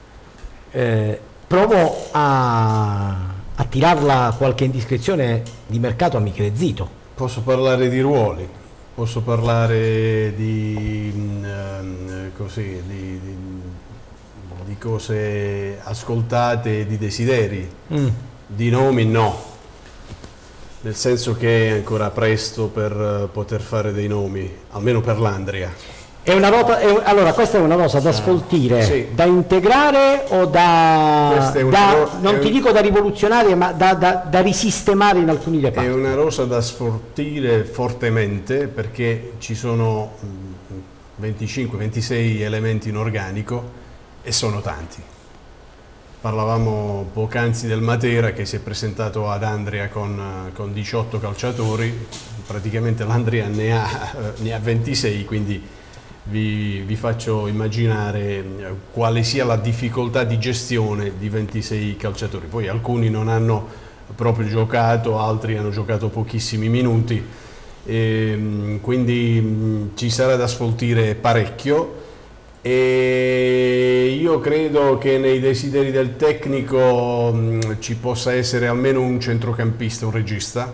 A: eh, provo a, a tirarla qualche indiscrezione di mercato a Michele Zito.
C: Posso parlare di ruoli, posso parlare di, um, così, di, di, di cose ascoltate e di desideri, mm. di nomi no. Nel senso che è ancora presto per poter fare dei nomi, almeno per l'Andria.
A: È una nota, è, allora questa è una cosa da sfoltire, sì. Da integrare o da, da non ti dico da rivoluzionare, ma da, da, da risistemare in alcuni reparti?
C: È una rosa da sfoltire fortemente perché ci sono venticinque ventisei elementi in organico e sono tanti. Parlavamo poc'anzi del Matera che si è presentato ad Andria con, con diciotto calciatori, praticamente l'Andria ne ha, ne ha ventisei, quindi vi, vi faccio immaginare quale sia la difficoltà di gestione di ventisei calciatori. Poi alcuni non hanno proprio giocato, altri hanno giocato pochissimi minuti, e quindi ci sarà da sfoltire parecchio. E io credo che nei desideri del tecnico mh, ci possa essere almeno un centrocampista, un regista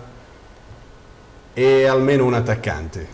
C: e almeno un attaccante.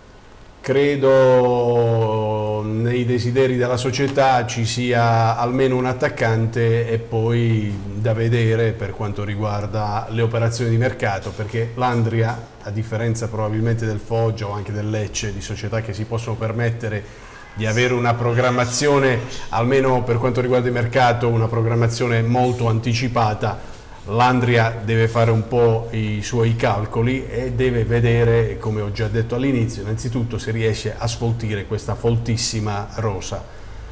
C: Credo nei desideri della società ci sia almeno un attaccante e poi da vedere per quanto riguarda le operazioni di mercato, perché l'Andria, a differenza probabilmente del Foggia o anche del Lecce, di società che si possono permettere di avere una programmazione, almeno per quanto riguarda il mercato, una programmazione molto anticipata, l'Andria deve fare un po' i suoi calcoli e deve vedere, come ho già detto all'inizio, innanzitutto se riesce a sfoltire questa foltissima rosa.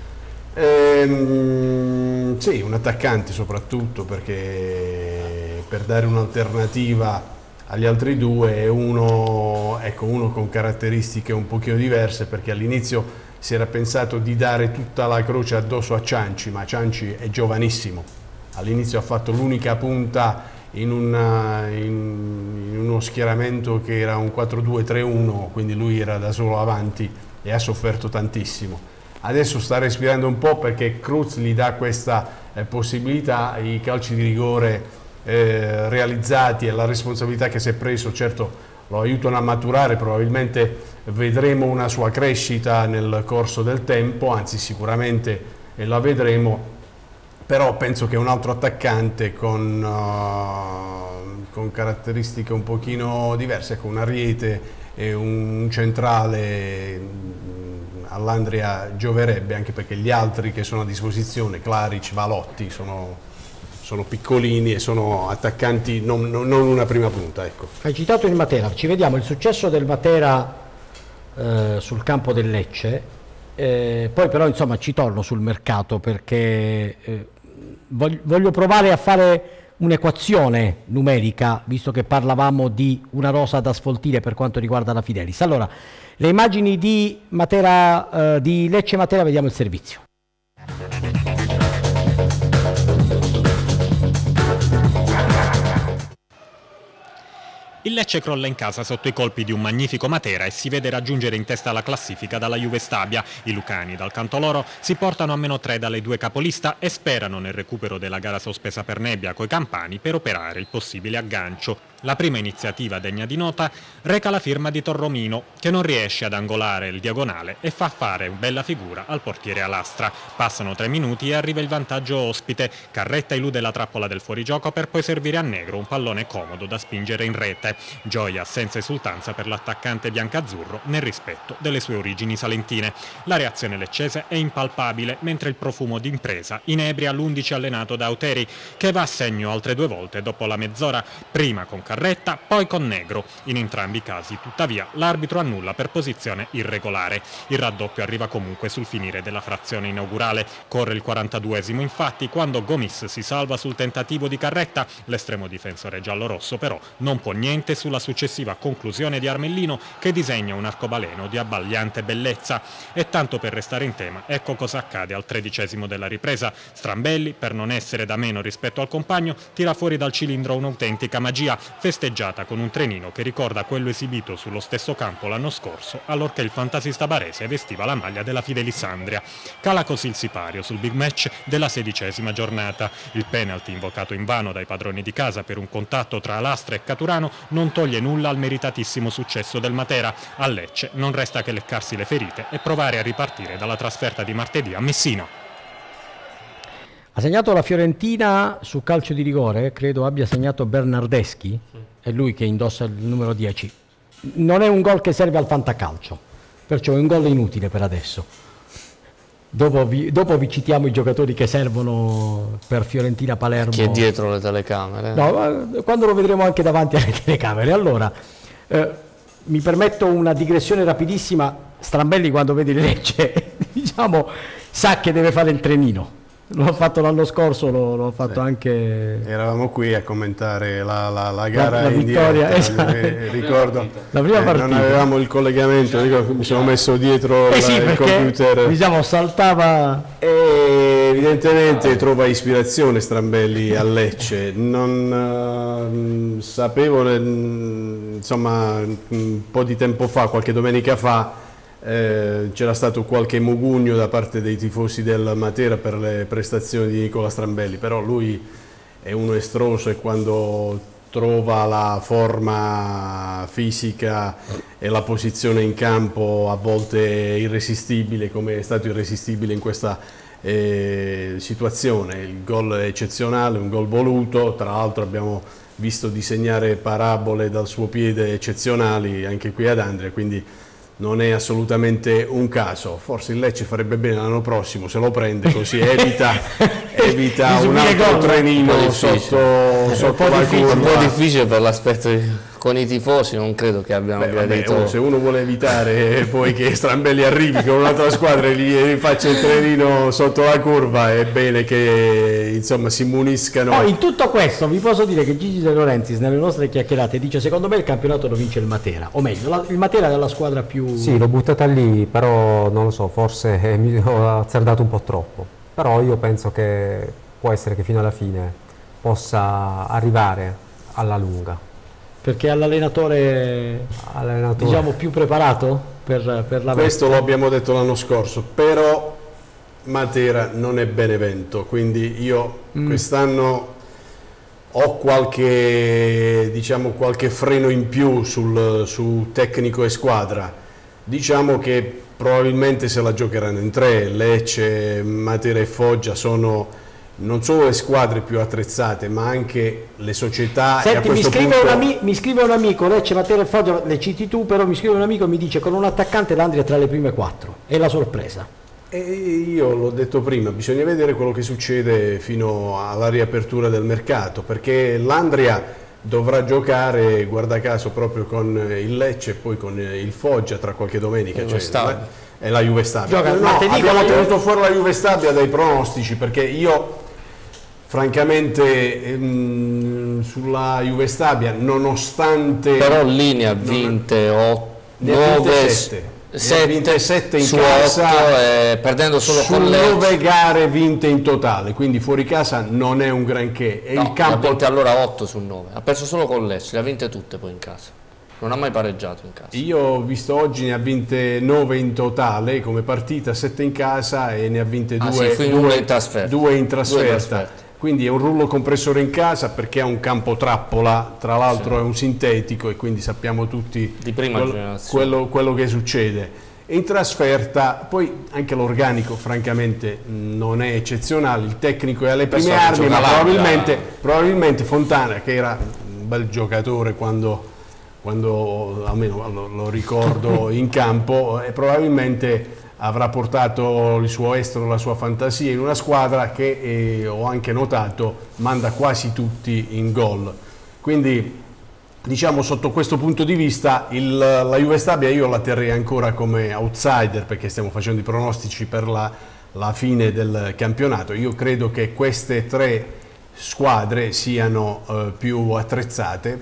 C: Ehm, sì, un attaccante soprattutto, perché per dare un'alternativa agli altri due, uno, ecco, uno con caratteristiche un pochino diverse, perché all'inizio si era pensato di dare tutta la croce addosso a Cianci, ma Cianci è giovanissimo, all'inizio ha fatto l'unica punta in, una, in, in uno schieramento che era un quattro due tre uno, quindi lui era da solo avanti e ha sofferto tantissimo. Adesso sta respirando un po' perché Cruz gli dà questa eh, possibilità, i calci di rigore eh, realizzati e la responsabilità che si è preso, certo lo aiutano a maturare, probabilmente vedremo una sua crescita nel corso del tempo, anzi sicuramente la vedremo, però penso che un altro attaccante con, uh, con caratteristiche un pochino diverse, con un Ariete e un centrale all'Andria gioverebbe, anche perché gli altri che sono a disposizione, Klaric, Valotti, sono... sono piccolini e sono attaccanti non, non, non una prima punta. Ecco.
A: Hai citato il Matera, ci vediamo il successo del Matera eh, sul campo del Lecce, eh, poi però insomma ci torno sul mercato perché eh, voglio, voglio provare a fare un'equazione numerica, visto che parlavamo di una rosa da sfoltire per quanto riguarda la Fidelis. Allora, le immagini di, Matera, eh, di Lecce Matera, vediamo il servizio.
E: Il Lecce crolla in casa sotto i colpi di un magnifico Matera e si vede raggiungere in testa alla classifica dalla Juve Stabia. I lucani, dal canto loro, si portano a meno tre dalle due capolista e sperano nel recupero della gara sospesa per nebbia coi campani per operare il possibile aggancio. La prima iniziativa degna di nota reca la firma di Torromino, che non riesce ad angolare il diagonale e fa fare bella figura al portiere Alastra. Passano tre minuti e arriva il vantaggio ospite. Carretta elude la trappola del fuorigioco per poi servire a Negro un pallone comodo da spingere in rete. Gioia senza esultanza per l'attaccante biancazzurro nel rispetto delle sue origini salentine. La reazione leccese è impalpabile, mentre il profumo d'impresa inebria l'undici allenato da Auteri, che va a segno altre due volte dopo la mezz'ora, prima con Carretta, poi con Negro. In entrambi i casi, tuttavia, l'arbitro annulla per posizione irregolare. Il raddoppio arriva comunque sul finire della frazione inaugurale. Corre il quarantaduesimo infatti, quando Gomis si salva sul tentativo di Carretta. L'estremo difensore giallorosso però non può niente sulla successiva conclusione di Armellino, che disegna un arcobaleno di abbagliante bellezza. E tanto per restare in tema, ecco cosa accade al tredicesimo della ripresa. Strambelli, per non essere da meno rispetto al compagno, tira fuori dal cilindro un'autentica magia, festeggiata con un trenino che ricorda quello esibito sullo stesso campo l'anno scorso, allorché il fantasista barese vestiva la maglia della Fidelis Andria. Cala così il sipario sul big match della sedicesima giornata. Il penalty invocato invano dai padroni di casa per un contatto tra Alastra e Caturano non toglie nulla al meritatissimo successo del Matera. A Lecce non resta che leccarsi le ferite e provare a ripartire dalla trasferta di martedì a Messina.
A: Ha segnato la Fiorentina su calcio di rigore, credo abbia segnato Bernardeschi, è lui che indossa il numero dieci. Non è un gol che serve al fantacalcio, perciò è un gol inutile per adesso. Dopo vi, dopo vi citiamo i giocatori che servono per Fiorentina-Palermo.
B: Chi è dietro le telecamere?
A: No, quando lo vedremo anche davanti alle telecamere. Allora, eh, mi permetto una digressione rapidissima. Strambelli, quando vede il Lecce, diciamo, sa che deve fare il trenino. L'ho fatto l'anno scorso, l'ho fatto eh, anche...
C: Eravamo qui a commentare la, la, la gara
A: la, la
C: in
A: vittoria,
C: diretta,
A: esatto.
C: eh, ricordo,
A: la prima
C: eh,
A: partita.
C: Non avevamo il collegamento, ricordo, mi sono messo dietro
A: eh sì,
C: la, il computer.
A: Diciamo, saltava...
C: E evidentemente trova ispirazione Strambelli a Lecce. Non uh, sapevo, insomma, un po' di tempo fa, qualche domenica fa, Eh, c'era stato qualche mugugno da parte dei tifosi del Matera per le prestazioni di Nicola Strambelli, però lui è uno estroso e quando trova la forma fisica e la posizione in campo a volte irresistibile, come è stato irresistibile in questa eh, situazione. Il gol è eccezionale, un gol voluto, tra l'altro abbiamo visto disegnare parabole dal suo piede eccezionali anche qui ad Andria, quindi non è assolutamente un caso. Forse il Lecce farebbe bene l'anno prossimo se lo prende, così evita, evita un altro trenino sotto, sotto la curva.
B: Un po' difficile per l'aspetto con i tifosi non credo che abbiamo
C: Beh,
B: gradito.
C: vabbè, oh, se uno vuole evitare poi che Strambelli arrivi con un'altra squadra e gli faccia il trenino sotto la curva, è bene che insomma si muniscano.
A: Oh, in tutto questo vi posso dire che Gigi De Laurentiis nelle nostre chiacchierate dice secondo me il campionato lo vince il Matera, o meglio la, il Matera è la squadra più...
D: Sì, l'ho buttata lì, però non lo so, forse eh, mi ho azzardato un po' troppo, però io penso che può essere che fino alla fine possa arrivare alla lunga.
A: Perché all'allenatore diciamo più preparato per, per la
C: Questo lo abbiamo detto l'anno scorso, però Matera non è Benevento, quindi io mm. quest'anno ho qualche, diciamo, qualche freno in più sul, su tecnico e squadra. Diciamo che probabilmente se la giocheranno in tre. Lecce, Matera e Foggia sono non solo le squadre più attrezzate, ma anche le società.
A: Senti,
C: e a
A: mi, scrive
C: punto...
A: un ami, mi scrive un amico, Lecce, Matera e Foggia, le citi tu, però mi scrive un amico e mi dice con un attaccante l'Andria tra le prime quattro. È la sorpresa.
C: E io l'ho detto prima, bisogna vedere quello che succede fino alla riapertura del mercato, perché l'Andria dovrà giocare, guarda caso, proprio con il Lecce e poi con il Foggia tra qualche domenica. Cioè, è la Juve Stabia.
A: Gioca,
C: no, abbiamo tenuto fuori la Juve Stabia dai pronostici, perché io francamente ehm, sulla Juve Stabia, nonostante...
B: Però lì ne ha vinte
C: nove, sette in
B: su
C: casa,
B: otto, eh, perdendo solo con Lecce.
C: nove gare vinte in totale, quindi fuori casa non è un granché. E
B: no,
C: il campo...
B: ha vinte allora otto su nove, ha perso solo con Lecce, le ha vinte tutte poi in casa. Non ha mai pareggiato in casa.
C: Io ho visto oggi ne ha vinte nove in totale come partita, sette in casa e ne ha vinte
B: ah,
C: due,
B: sì,
C: due,
B: in trasferta.
C: due in trasferta.
B: Due in trasferta.
C: Quindi è un rullo compressore in casa perché è un campo trappola, tra l'altro sì. È un sintetico e quindi sappiamo tutti
B: di prima
C: quello, quello, quello che succede. E in trasferta poi anche l'organico francamente non è eccezionale, il tecnico è alle prime armi, ma probabilmente, probabilmente Fontana, che era un bel giocatore quando... quando almeno lo, lo ricordo in campo, e probabilmente avrà portato il suo estro, la sua fantasia in una squadra che eh, ho anche notato manda quasi tutti in gol. Quindi diciamo sotto questo punto di vista il, la Juve Stabia io la terrei ancora come outsider, perché stiamo facendo i pronostici per la, la fine del campionato. Io credo che queste tre squadre siano eh, più attrezzate,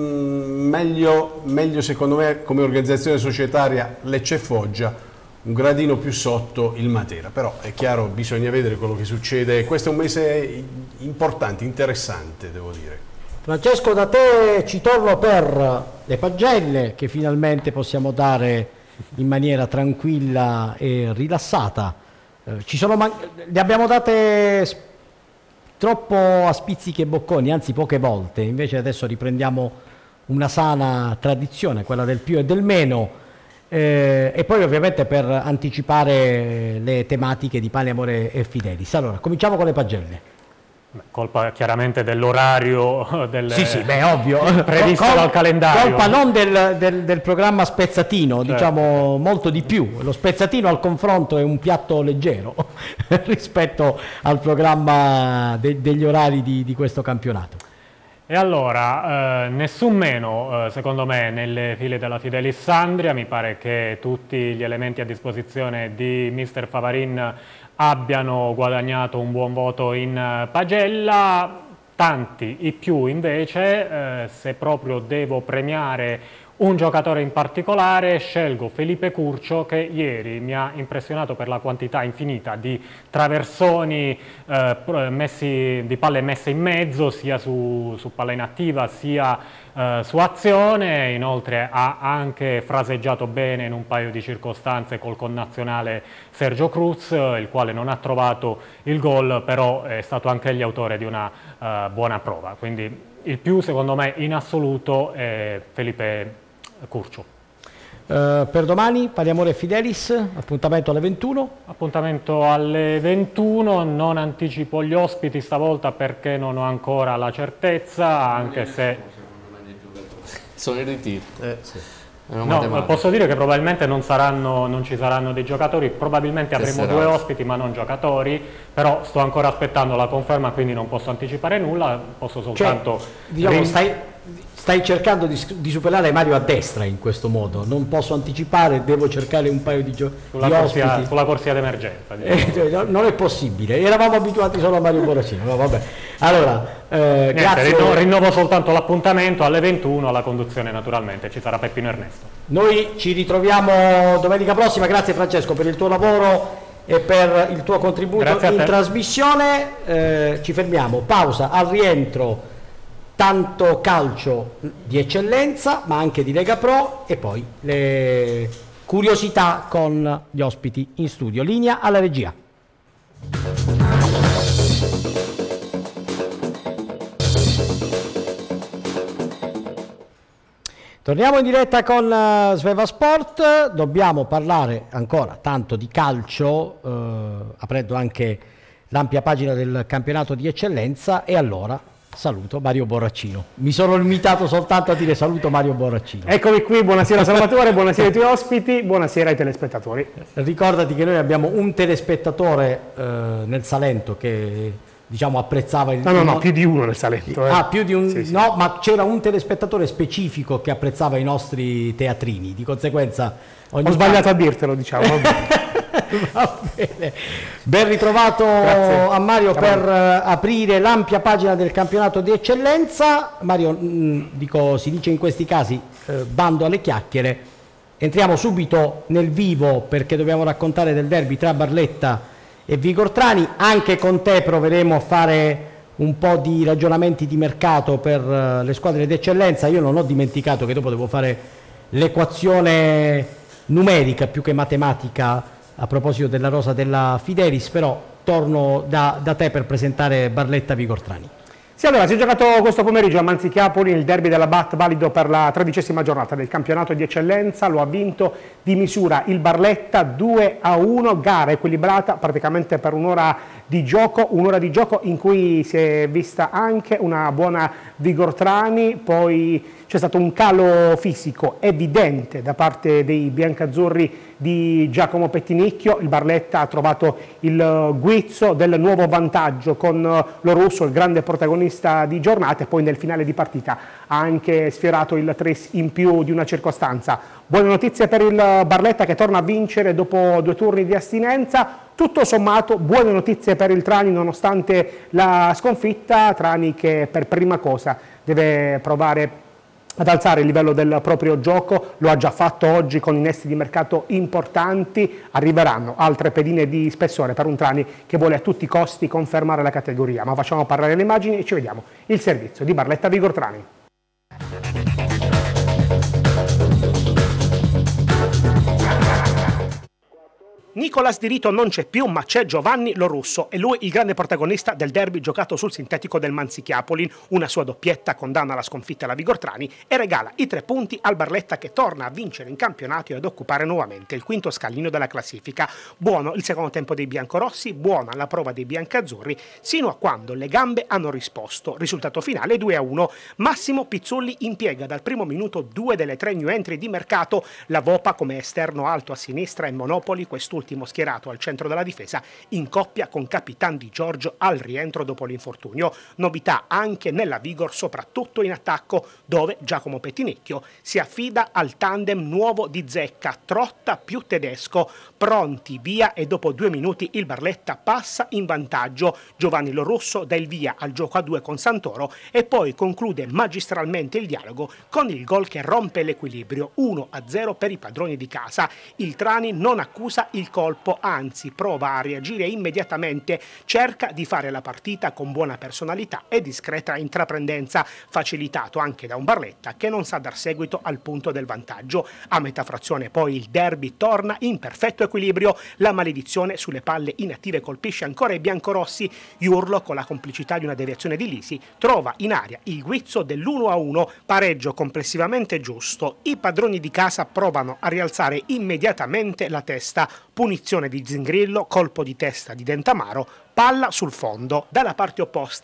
C: mm, meglio, meglio secondo me come organizzazione societaria Lecce e Foggia, un gradino più sotto il Matera, però è chiaro, bisogna vedere quello che succede. Questo è un mese importante, interessante, devo dire.
A: Francesco, da te ci torno per le pagelle che finalmente possiamo dare in maniera tranquilla e rilassata. Eh, ci sono le abbiamo date troppo a spizzichi e bocconi, anzi poche volte, invece adesso riprendiamo una sana tradizione, quella del più e del meno, eh, e poi ovviamente per anticipare le tematiche di Pane, Amore e Fidelis. Allora, cominciamo con le pagelle.
E: Beh, colpa chiaramente dell'orario del,
A: sì, sì, beh, ovvio.
E: previsto
A: Col,
E: dal calendario.
A: Colpa non del, del, del programma spezzatino, certo. Diciamo molto di più. Lo spezzatino al confronto è un piatto leggero rispetto al programma de, degli orari di, di questo campionato.
E: E allora, eh, nessun meno, eh, secondo me, nelle file della Fidelis Andria. Mi pare che tutti gli elementi a disposizione di mister Favarin abbiano guadagnato un buon voto in pagella. Tanti, i più invece, eh, se proprio devo premiare un giocatore in particolare, scelgo Felipe Curcio, che ieri mi ha impressionato per la quantità infinita di traversoni, eh, messi, di palle messe in mezzo, sia su, su palla inattiva sia eh, su azione. Inoltre ha anche fraseggiato bene in un paio di circostanze col connazionale Sergio Cruz, il quale non ha trovato il gol, però è stato anche egli autore di una eh, buona prova. Quindi il più, secondo me, in assoluto è Felipe Curcio.
A: Uh, per domani Pane, Amore e Fidelis, appuntamento alle ventuno.
E: Appuntamento alle ventuno, non anticipo gli ospiti stavolta perché non ho ancora la certezza, anche se...
B: Sono in ritiro. Eh, sì.
E: No, posso dire che probabilmente non, saranno, non ci saranno dei giocatori, probabilmente avremo due ospiti ma non giocatori, però sto ancora aspettando la conferma, quindi non posso anticipare nulla, posso soltanto...
A: Cioè, diciamo, stai, Stai cercando di, di superare Mario a destra in questo modo, non posso anticipare, devo cercare un paio di, gio-
E: sulla
A: di
E: corsia,
A: ospiti.
E: Sulla corsia d'emergenza.
A: Eh, no, non è possibile, eravamo abituati solo a Mario Borracino. No, vabbè. Allora, eh,
E: Niente,
A: grazie.
E: Rinnovo, rinnovo soltanto l'appuntamento alle ventuno, alla conduzione naturalmente, ci sarà Peppino Ernesto.
A: Noi ci ritroviamo domenica prossima, grazie Francesco per il tuo lavoro e per il tuo contributo in trasmissione. Eh, ci fermiamo, pausa, al rientro tanto calcio di eccellenza ma anche di Lega Pro e poi le curiosità con gli ospiti in studio. Linea alla regia. Torniamo in diretta con uh, Sveva Sport, dobbiamo parlare ancora tanto di calcio, uh, aprendo anche l'ampia pagina del campionato di eccellenza, e allora saluto Mario Borracino. Mi sono limitato soltanto a dire saluto Mario Borracino.
H: Eccomi qui, buonasera Salvatore, buonasera ai tuoi ospiti, buonasera ai telespettatori.
A: Ricordati che noi abbiamo un telespettatore uh, nel Salento che... diciamo apprezzava il...
H: No, no, no, più di uno nel Salento. Eh.
A: Ah, più di un...
H: Sì, sì.
A: No, ma c'era un telespettatore specifico che apprezzava i nostri teatrini, di conseguenza...
H: Ho sbagliato a dirtelo, diciamo.
A: Va bene. Ben ritrovato
H: Grazie.
A: a Mario
H: Ciao.
A: per uh, aprire l'ampia pagina del campionato di eccellenza. Mario, mh, dico, si dice in questi casi, eh, bando alle chiacchiere. Entriamo subito nel vivo perché dobbiamo raccontare del derby tra Barletta e Vigortrani. Anche con te proveremo a fare un po' di ragionamenti di mercato per uh, le squadre d'eccellenza. Io non ho dimenticato che dopo devo fare l'equazione numerica più che matematica a proposito della rosa della Fidelis, però torno da, da te per presentare Barletta Vigortrani.
H: Sì, allora, si è giocato questo pomeriggio a Manzichiapoli il derby della B A T valido per la tredicesima giornata del campionato di eccellenza. Lo ha vinto di misura il Barletta due a uno, gara equilibrata praticamente per un'ora di gioco, un'ora di gioco in cui si è vista anche una buona Vigortrani, poi c'è stato un calo fisico evidente da parte dei biancazzurri di Giacomo Pettinicchio. Il Barletta ha trovato il guizzo del nuovo vantaggio con lo russo, il grande protagonista di giornata, e poi nel finale di partita ha anche sfiorato il tris in più di una circostanza. Buone notizie per il Barletta che torna a vincere dopo due turni di astinenza. Tutto sommato buone notizie per il Trani nonostante la sconfitta. Trani che per prima cosa deve provare ad alzare il livello del proprio gioco, lo ha già fatto oggi con innesti di mercato importanti. Arriveranno altre pedine di spessore per un Trani che vuole a tutti i costi confermare la categoria. Ma facciamo parlare le immagini e ci vediamo il servizio di Barletta Vigortrani. Nicolas Di Rito non c'è più, ma c'è Giovanni Lo Russo, e lui il grande protagonista del derby giocato sul sintetico del Manzichiapoli. Una sua doppietta condanna la sconfitta alla Vigortrani e regala i tre punti al Barletta che torna a vincere in campionato e ad occupare nuovamente il quinto scalino della classifica. Buono il secondo tempo dei biancorossi, buona la prova dei biancazzurri, sino a quando le gambe hanno risposto. Risultato finale due a uno. Massimo Pizzulli impiega dal primo minuto due delle tre new entry di mercato, la Vopa come esterno alto a sinistra e Monopoli, quest'ultimo schierato al centro della difesa, in coppia con Capitan Di Giorgio al rientro dopo l'infortunio. Novità anche nella Vigor, soprattutto in attacco, dove Giacomo Pettinicchio si affida al tandem nuovo di Zecca, Trotta più Tedesco, pronti via, e dopo due minuti il Barletta passa in vantaggio. Giovanni Lo Russo dà il via al gioco a due con Santoro e poi conclude magistralmente il dialogo con il gol che rompe l'equilibrio, uno a zero per i padroni di casa. Il Trani non accusa il colpo, anzi prova a reagire immediatamente, cerca di fare la partita con buona personalità e discreta intraprendenza, facilitato anche da un Barletta che non sa dar seguito al punto del vantaggio. A metà frazione poi il derby torna in perfetto equilibrio, la maledizione sulle palle inattive colpisce ancora i biancorossi. Iurlo, con la complicità di una deviazione di Lisi, trova in aria il guizzo dell'uno a uno, pareggio complessivamente giusto. I padroni di casa provano a rialzare immediatamente la testa, punizione di Zingrillo, colpo di testa di Dentamaro, palla sul fondo. Dalla parte opposta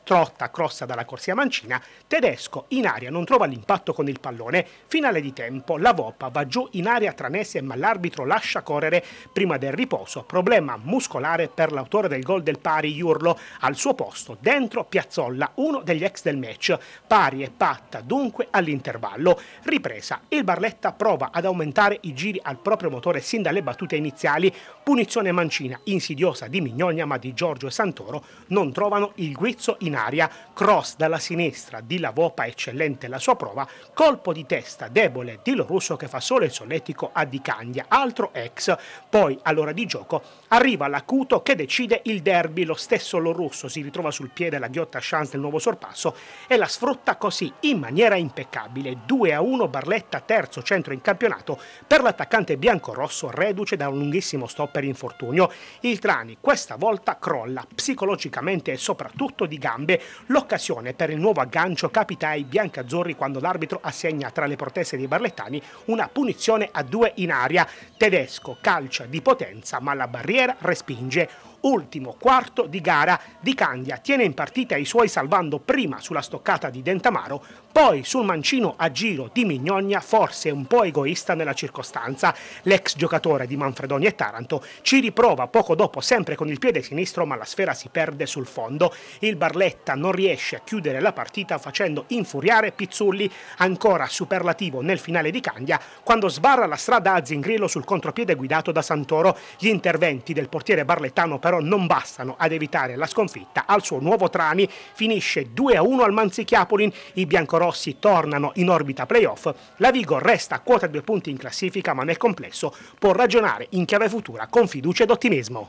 H: Trotta crossa dalla corsia mancina, Tedesco in aria non trova l'impatto con il pallone, finale di tempo, la Voppa va giù in aria Tranese ma l'arbitro lascia correre prima del riposo, problema muscolare per l'autore del gol del pari Iurlo, al suo posto dentro Piazzolla, uno degli ex del match, pari e patta dunque all'intervallo, ripresa, il Barletta prova ad aumentare i giri al proprio motore sin dalle battute iniziali, punizione mancina insidiosa di Mignonia ma di Giorgio e Santoro non trovano il guizzo in aria, cross dalla sinistra di La Voppa, eccellente la sua prova, colpo di testa debole di Lorusso che fa solo il solletico a Di Candia, altro ex, poi all'ora di gioco arriva l'acuto che decide il derby, lo stesso Lorusso si ritrova sul piede la ghiotta chance del nuovo sorpasso e la sfrutta così in maniera impeccabile, due a uno Barletta, terzo centro in campionato per l'attaccante biancorosso reduce da un lunghissimo stop per infortunio, il Trani questa volta crolla psicologicamente e soprattutto di gambe, l'occasione per il nuovo aggancio capita ai biancazzurri quando l'arbitro assegna tra le proteste dei barlettani una punizione a due in aria, Tedesco calcia di potenza ma la barriera respinge. Ultimo quarto di gara, Di Candia tiene in partita i suoi salvando prima sulla stoccata di Dentamaro, poi sul mancino a giro di Mignonia, forse un po' egoista nella circostanza. L'ex giocatore di Manfredonia e Taranto ci riprova poco dopo sempre con il piede sinistro ma la sfera si perde sul fondo. Il Barletta non riesce a chiudere la partita facendo infuriare Pizzulli, ancora superlativo nel finale di Candia quando sbarra la strada a Zingrillo sul contropiede guidato da Santoro. Gli interventi del portiere barlettano però non bastano ad evitare la sconfitta al suo nuovo Trani, finisce due a uno al Manzichiapolin, i biancorossi tornano in orbita playoff, la Vigo resta a quota due punti in classifica ma nel complesso può ragionare in chiave futura con fiducia ed ottimismo.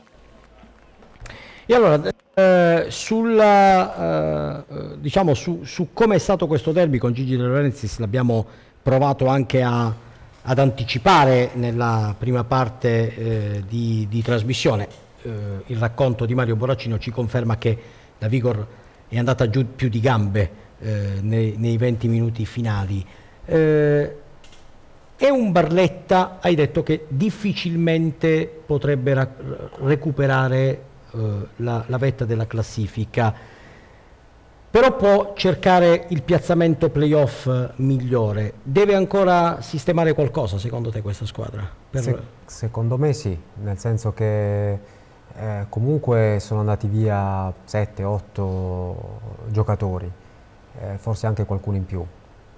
A: E allora, eh, sulla, eh, diciamo su, su come è stato questo derby con Gigi De Laurentiis l'abbiamo provato anche a, ad anticipare nella prima parte eh, di, di trasmissione. Il racconto di Mario Borracino ci conferma che la Vigor è andata giù più di gambe eh, nei, nei venti minuti finali. Eh, è un Barletta, hai detto, che difficilmente potrebbe recuperare eh, la, la vetta della classifica, però può cercare il piazzamento playoff migliore. Deve ancora sistemare qualcosa secondo te questa squadra? Per...
D: Se, secondo me sì, nel senso che Eh, comunque sono andati via sette otto giocatori, eh, forse anche qualcuno in più,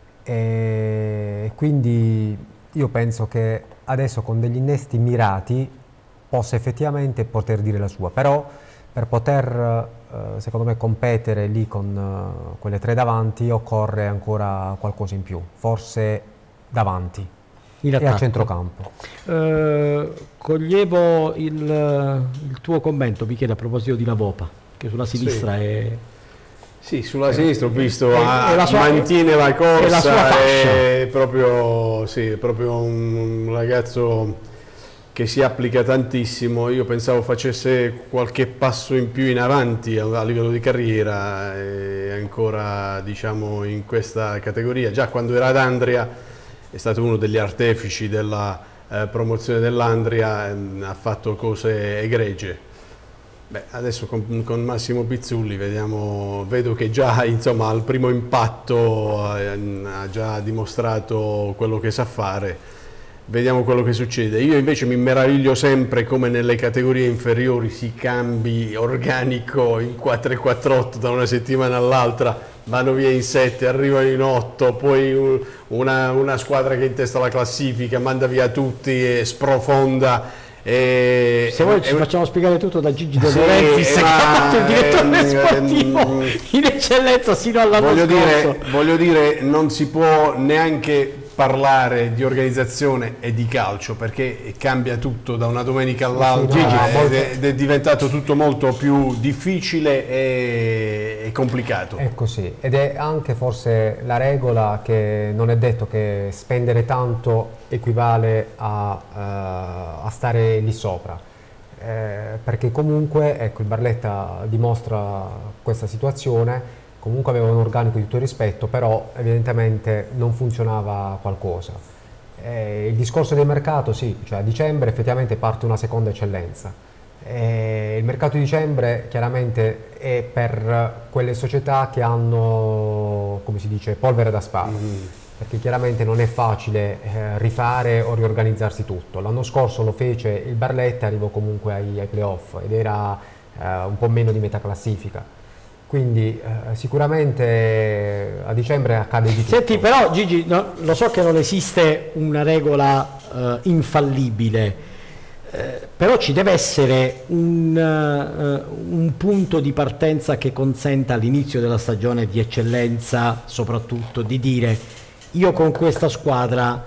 D: e quindi io penso che adesso con degli innesti mirati possa effettivamente poter dire la sua, però per poter eh, secondo me competere lì con uh, quelle tre davanti occorre ancora qualcosa in più, forse davanti e a centrocampo.
A: Eh, coglievo il, il tuo commento, Michele, a proposito di La Voppa, che sulla sinistra sì. è...
C: Sì, sulla sinistra ho visto,
A: è,
C: a,
A: è la sua,
C: mantiene la corsa,
A: è, la sua
C: è, proprio, sì, è proprio un ragazzo che si applica tantissimo. Io pensavo facesse qualche passo in più in avanti a, a livello di carriera, e ancora diciamo in questa categoria. Già quando era ad Andria è stato uno degli artefici della eh, promozione dell'Andria, eh, ha fatto cose egregie. Beh, adesso con, con Massimo Pizzulli vediamo, vedo che già insomma, al primo impatto eh, ha già dimostrato quello che sa fare. Vediamo quello che succede. Io invece mi meraviglio sempre come nelle categorie inferiori si cambi organico in quattro quattro otto da una settimana all'altra, vanno via in sette, arrivano in otto, poi una, una squadra che intesta la classifica manda via tutti e sprofonda. E,
A: se vuoi ci facciamo spiegare tutto da Gigi De Laurentiis, che ha fatto il direttore sportivo in eccellenza sino all'anno
C: voglio
A: scorso.
C: Dire, voglio dire, non si può neanche parlare di organizzazione e di calcio perché cambia tutto da una domenica all'altra,
D: sì, no,
C: ed, è, ed è diventato tutto molto più difficile e, e complicato.
D: È così, ed è anche forse la regola che non è detto che spendere tanto equivale a, uh, a stare lì sopra, eh, perché comunque ecco, il Barletta dimostra questa situazione. Comunque aveva un organico di tutto rispetto, però evidentemente non funzionava qualcosa. Eh, il discorso del mercato, sì, cioè a dicembre effettivamente parte una seconda eccellenza. Eh, il mercato di dicembre chiaramente è per quelle società che hanno, come si dice, polvere da sparo. Mm. Perché chiaramente non è facile eh, rifare o riorganizzarsi tutto. L'anno scorso lo fece il Barletta, arrivò comunque ai, ai playoff ed era eh, un po' meno di metà classifica. Quindi eh, sicuramente a dicembre accade di tutto.
A: Senti, però Gigi, no, lo so che non esiste una regola eh, infallibile, eh, però ci deve essere un, uh, un punto di partenza che consenta all'inizio della stagione di eccellenza, soprattutto di dire: io con questa squadra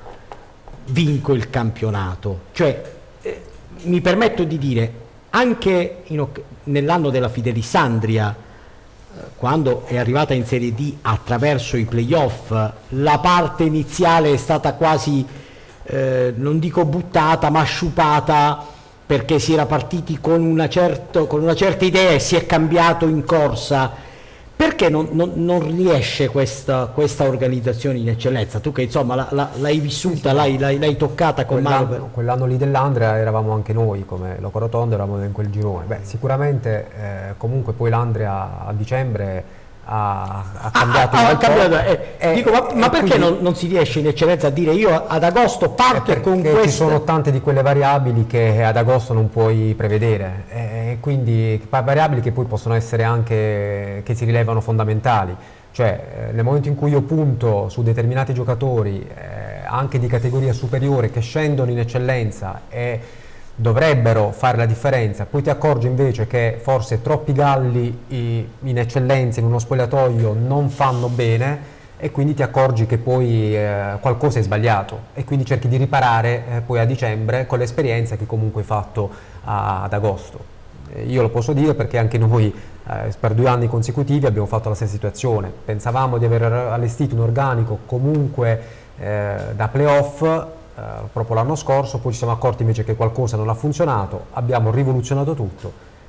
A: vinco il campionato. Cioè, eh, mi permetto di dire, anche nell'anno della Fidelisandria, eh, quando è arrivata in Serie D attraverso i playoff, la parte iniziale è stata quasi, eh, non dico buttata, ma sciupata, perché si era partiti con una, certo, con una certa idea e si è cambiato in corsa. Perché non, non, non riesce questa, questa organizzazione in eccellenza? Tu che insomma l'hai vissuta, sì, sì. l'hai toccata con mano. Per...
D: Quell'anno lì dell'Andria eravamo anche noi, come Loco Rotondo, eravamo in quel girone. Beh, sicuramente eh, comunque poi l'Andria a dicembre ha, ha cambiato. Ah,
A: ha cambiato eh, eh, dico, ma, ma perché quindi, non, non si riesce in eccellenza a dire io ad agosto parto con questo?
D: Ci sono tante di quelle variabili che ad agosto non puoi prevedere, e quindi variabili che poi possono essere anche, che si rilevano fondamentali. Cioè nel momento in cui io punto su determinati giocatori eh, anche di categoria superiore che scendono in eccellenza e dovrebbero fare la differenza, poi ti accorgi invece che forse troppi galli in eccellenza in uno spogliatoio non fanno bene, e quindi ti accorgi che poi eh, qualcosa è sbagliato, e quindi cerchi di riparare eh, poi a dicembre con l'esperienza che comunque hai fatto a, ad agosto. Eh, io lo posso dire perché anche noi eh, per due anni consecutivi abbiamo fatto la stessa situazione. Pensavamo di aver allestito un organico comunque eh, da playoff Uh, proprio l'anno scorso, poi ci siamo accorti invece che qualcosa non ha funzionato, abbiamo rivoluzionato tutto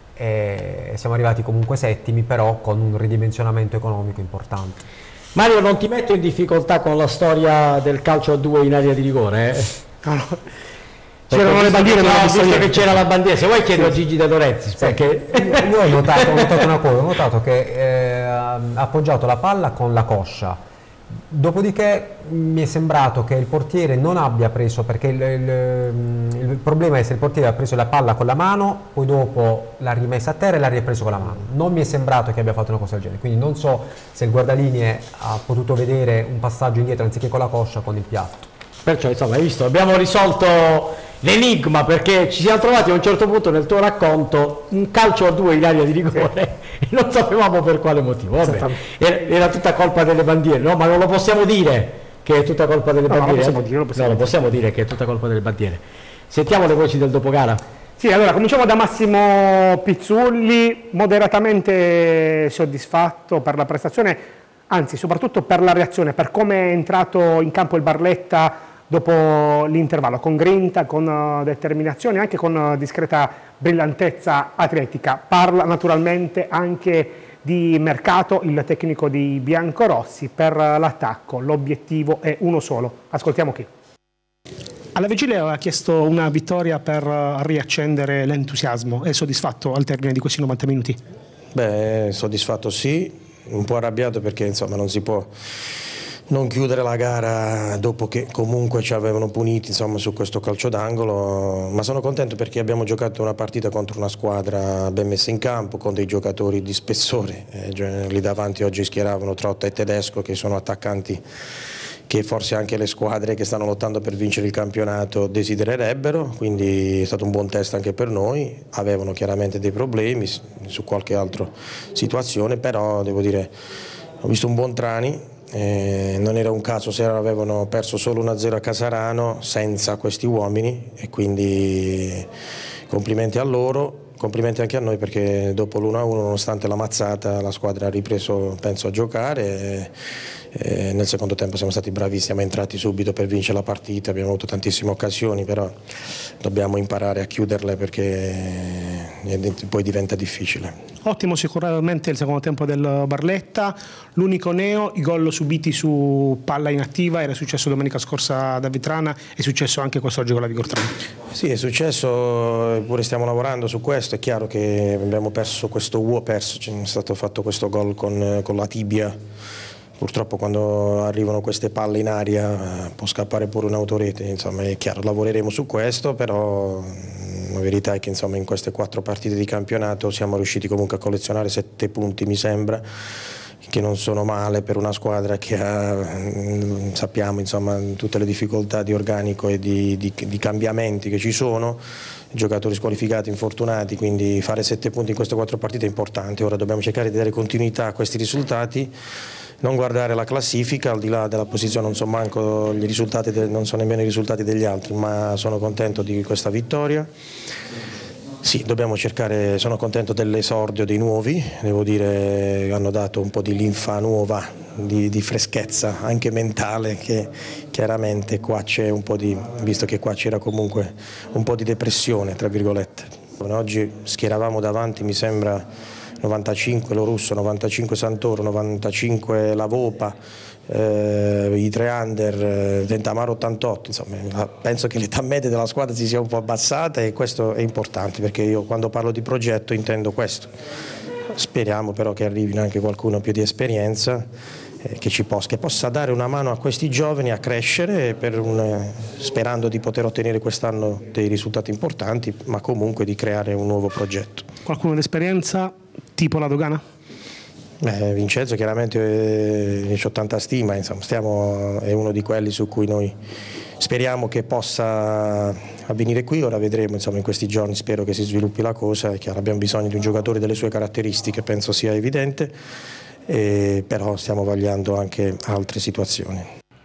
D: e siamo arrivati comunque settimi, però con un ridimensionamento economico importante.
A: Mario, non ti metto in difficoltà con la storia del calcio a due in area di rigore? Eh? No, no. C'erano le bandiere, no, visto che c'era la bandiera, se vuoi chiedo sì. a Gigi De Lorenzi. Perché...
D: Io, io ho, notato, ho notato una cosa, ho notato che eh, ha appoggiato la palla con la coscia. Dopodiché mi è sembrato che il portiere non abbia preso, perché il, il, il problema è se il portiere ha preso la palla con la mano, poi dopo l'ha rimessa a terra e l'ha ripreso con la mano. Non mi è sembrato che abbia fatto una cosa del genere, quindi non so se il guardalinee ha potuto vedere un passaggio indietro anziché con la coscia con il piatto.
A: Perciò insomma, hai visto, abbiamo risolto l'enigma, perché ci siamo trovati a un certo punto nel tuo racconto un calcio a due in area di rigore e non sapevamo per quale motivo. Vabbè, era, era tutta colpa delle bandiere, no? Ma non lo possiamo dire che è tutta colpa delle no, bandiere.
H: No, lo possiamo dire, lo possiamo,
A: no, lo possiamo dire che è tutta colpa delle bandiere. Sentiamo le voci del dopogara.
H: Sì, allora cominciamo da Massimo Pizzulli, moderatamente soddisfatto per la prestazione, anzi soprattutto per la reazione, per come è entrato in campo il Barletta dopo l'intervallo, con grinta, con uh, determinazione, anche con uh, discreta brillantezza atletica. Parla naturalmente anche di mercato il tecnico di biancorossi per uh, l'attacco. L'obiettivo è uno solo. Ascoltiamo chi. Alla vigilia aveva chiesto una vittoria per uh, riaccendere l'entusiasmo. È soddisfatto al termine di questi novanta minuti?
I: Beh, soddisfatto sì, un po' arrabbiato perché insomma non si può non chiudere la gara dopo che comunque ci avevano puniti insomma, su questo calcio d'angolo, ma sono contento perché abbiamo giocato una partita contro una squadra ben messa in campo, con dei giocatori di spessore, eh, lì davanti oggi schieravano Trotta e Tedesco, che sono attaccanti che forse anche le squadre che stanno lottando per vincere il campionato desidererebbero, quindi è stato un buon test anche per noi. Avevano chiaramente dei problemi su qualche altra situazione, però devo dire ho visto un buon Trani. Eh, non era un caso se avevano perso solo uno a zero a Casarano senza questi uomini, e quindi complimenti a loro, complimenti anche a noi, perché dopo l'uno a uno, nonostante la mazzata, la squadra ha ripreso penso a giocare e, e nel secondo tempo siamo stati bravissimi, siamo entrati subito per vincere la partita, abbiamo avuto tantissime occasioni, però dobbiamo imparare a chiuderle perché e poi diventa difficile.
H: Ottimo sicuramente il secondo tempo del Barletta, l'unico neo, i gol subiti su palla inattiva, era successo domenica scorsa da Vetrana, è successo anche quest'oggi con la Vigortrana.
I: Sì, è successo, eppure stiamo lavorando su questo, è chiaro che abbiamo perso questo uomo, perso, c'è stato fatto questo gol con, con la tibia. Purtroppo quando arrivano queste palle in aria eh, può scappare pure un'autorete, insomma è chiaro, lavoreremo su questo, però la verità è che insomma in queste quattro partite di campionato siamo riusciti comunque a collezionare sette punti, mi sembra, che non sono male per una squadra che ha, sappiamo insomma, tutte le difficoltà di organico e di, di, di cambiamenti che ci sono, giocatori squalificati, infortunati, quindi fare sette punti in queste quattro partite è importante. Ora dobbiamo cercare di dare continuità a questi risultati, non guardare la classifica, al di là della posizione non so manco gli risultati, non so nemmeno i risultati degli altri, ma sono contento di questa vittoria. Sì, dobbiamo cercare, sono contento dell'esordio dei nuovi, devo dire hanno dato un po' di linfa nuova, di, di freschezza anche mentale, che chiaramente qua c'è un po' di, visto che qua c'era comunque un po' di depressione tra virgolette. Oggi schieravamo davanti mi sembra novantacinque Lorusso, novantacinque Santoro, novantacinque Lavopa, eh, i tre under, eh, Dentamaro ottantotto, insomma penso che l'età media della squadra si sia un po' abbassata e questo è importante perché io quando parlo di progetto intendo questo. Speriamo però che arrivi anche qualcuno più di esperienza eh, che, ci possa, che possa dare una mano a questi giovani a crescere per un, sperando di poter ottenere quest'anno dei risultati importanti, ma comunque di creare un nuovo progetto.
H: Qualcuno d'esperienza tipo la Dogana?
I: Eh, Vincenzo chiaramente eh, c'ho tanta stima, insomma, stiamo, è uno di quelli su cui noi speriamo che possa avvenire qui, ora vedremo insomma, in questi giorni, spero che si sviluppi la cosa, è chiaro, abbiamo bisogno di un giocatore delle sue caratteristiche, penso sia evidente, eh, però stiamo vagliando anche altre situazioni.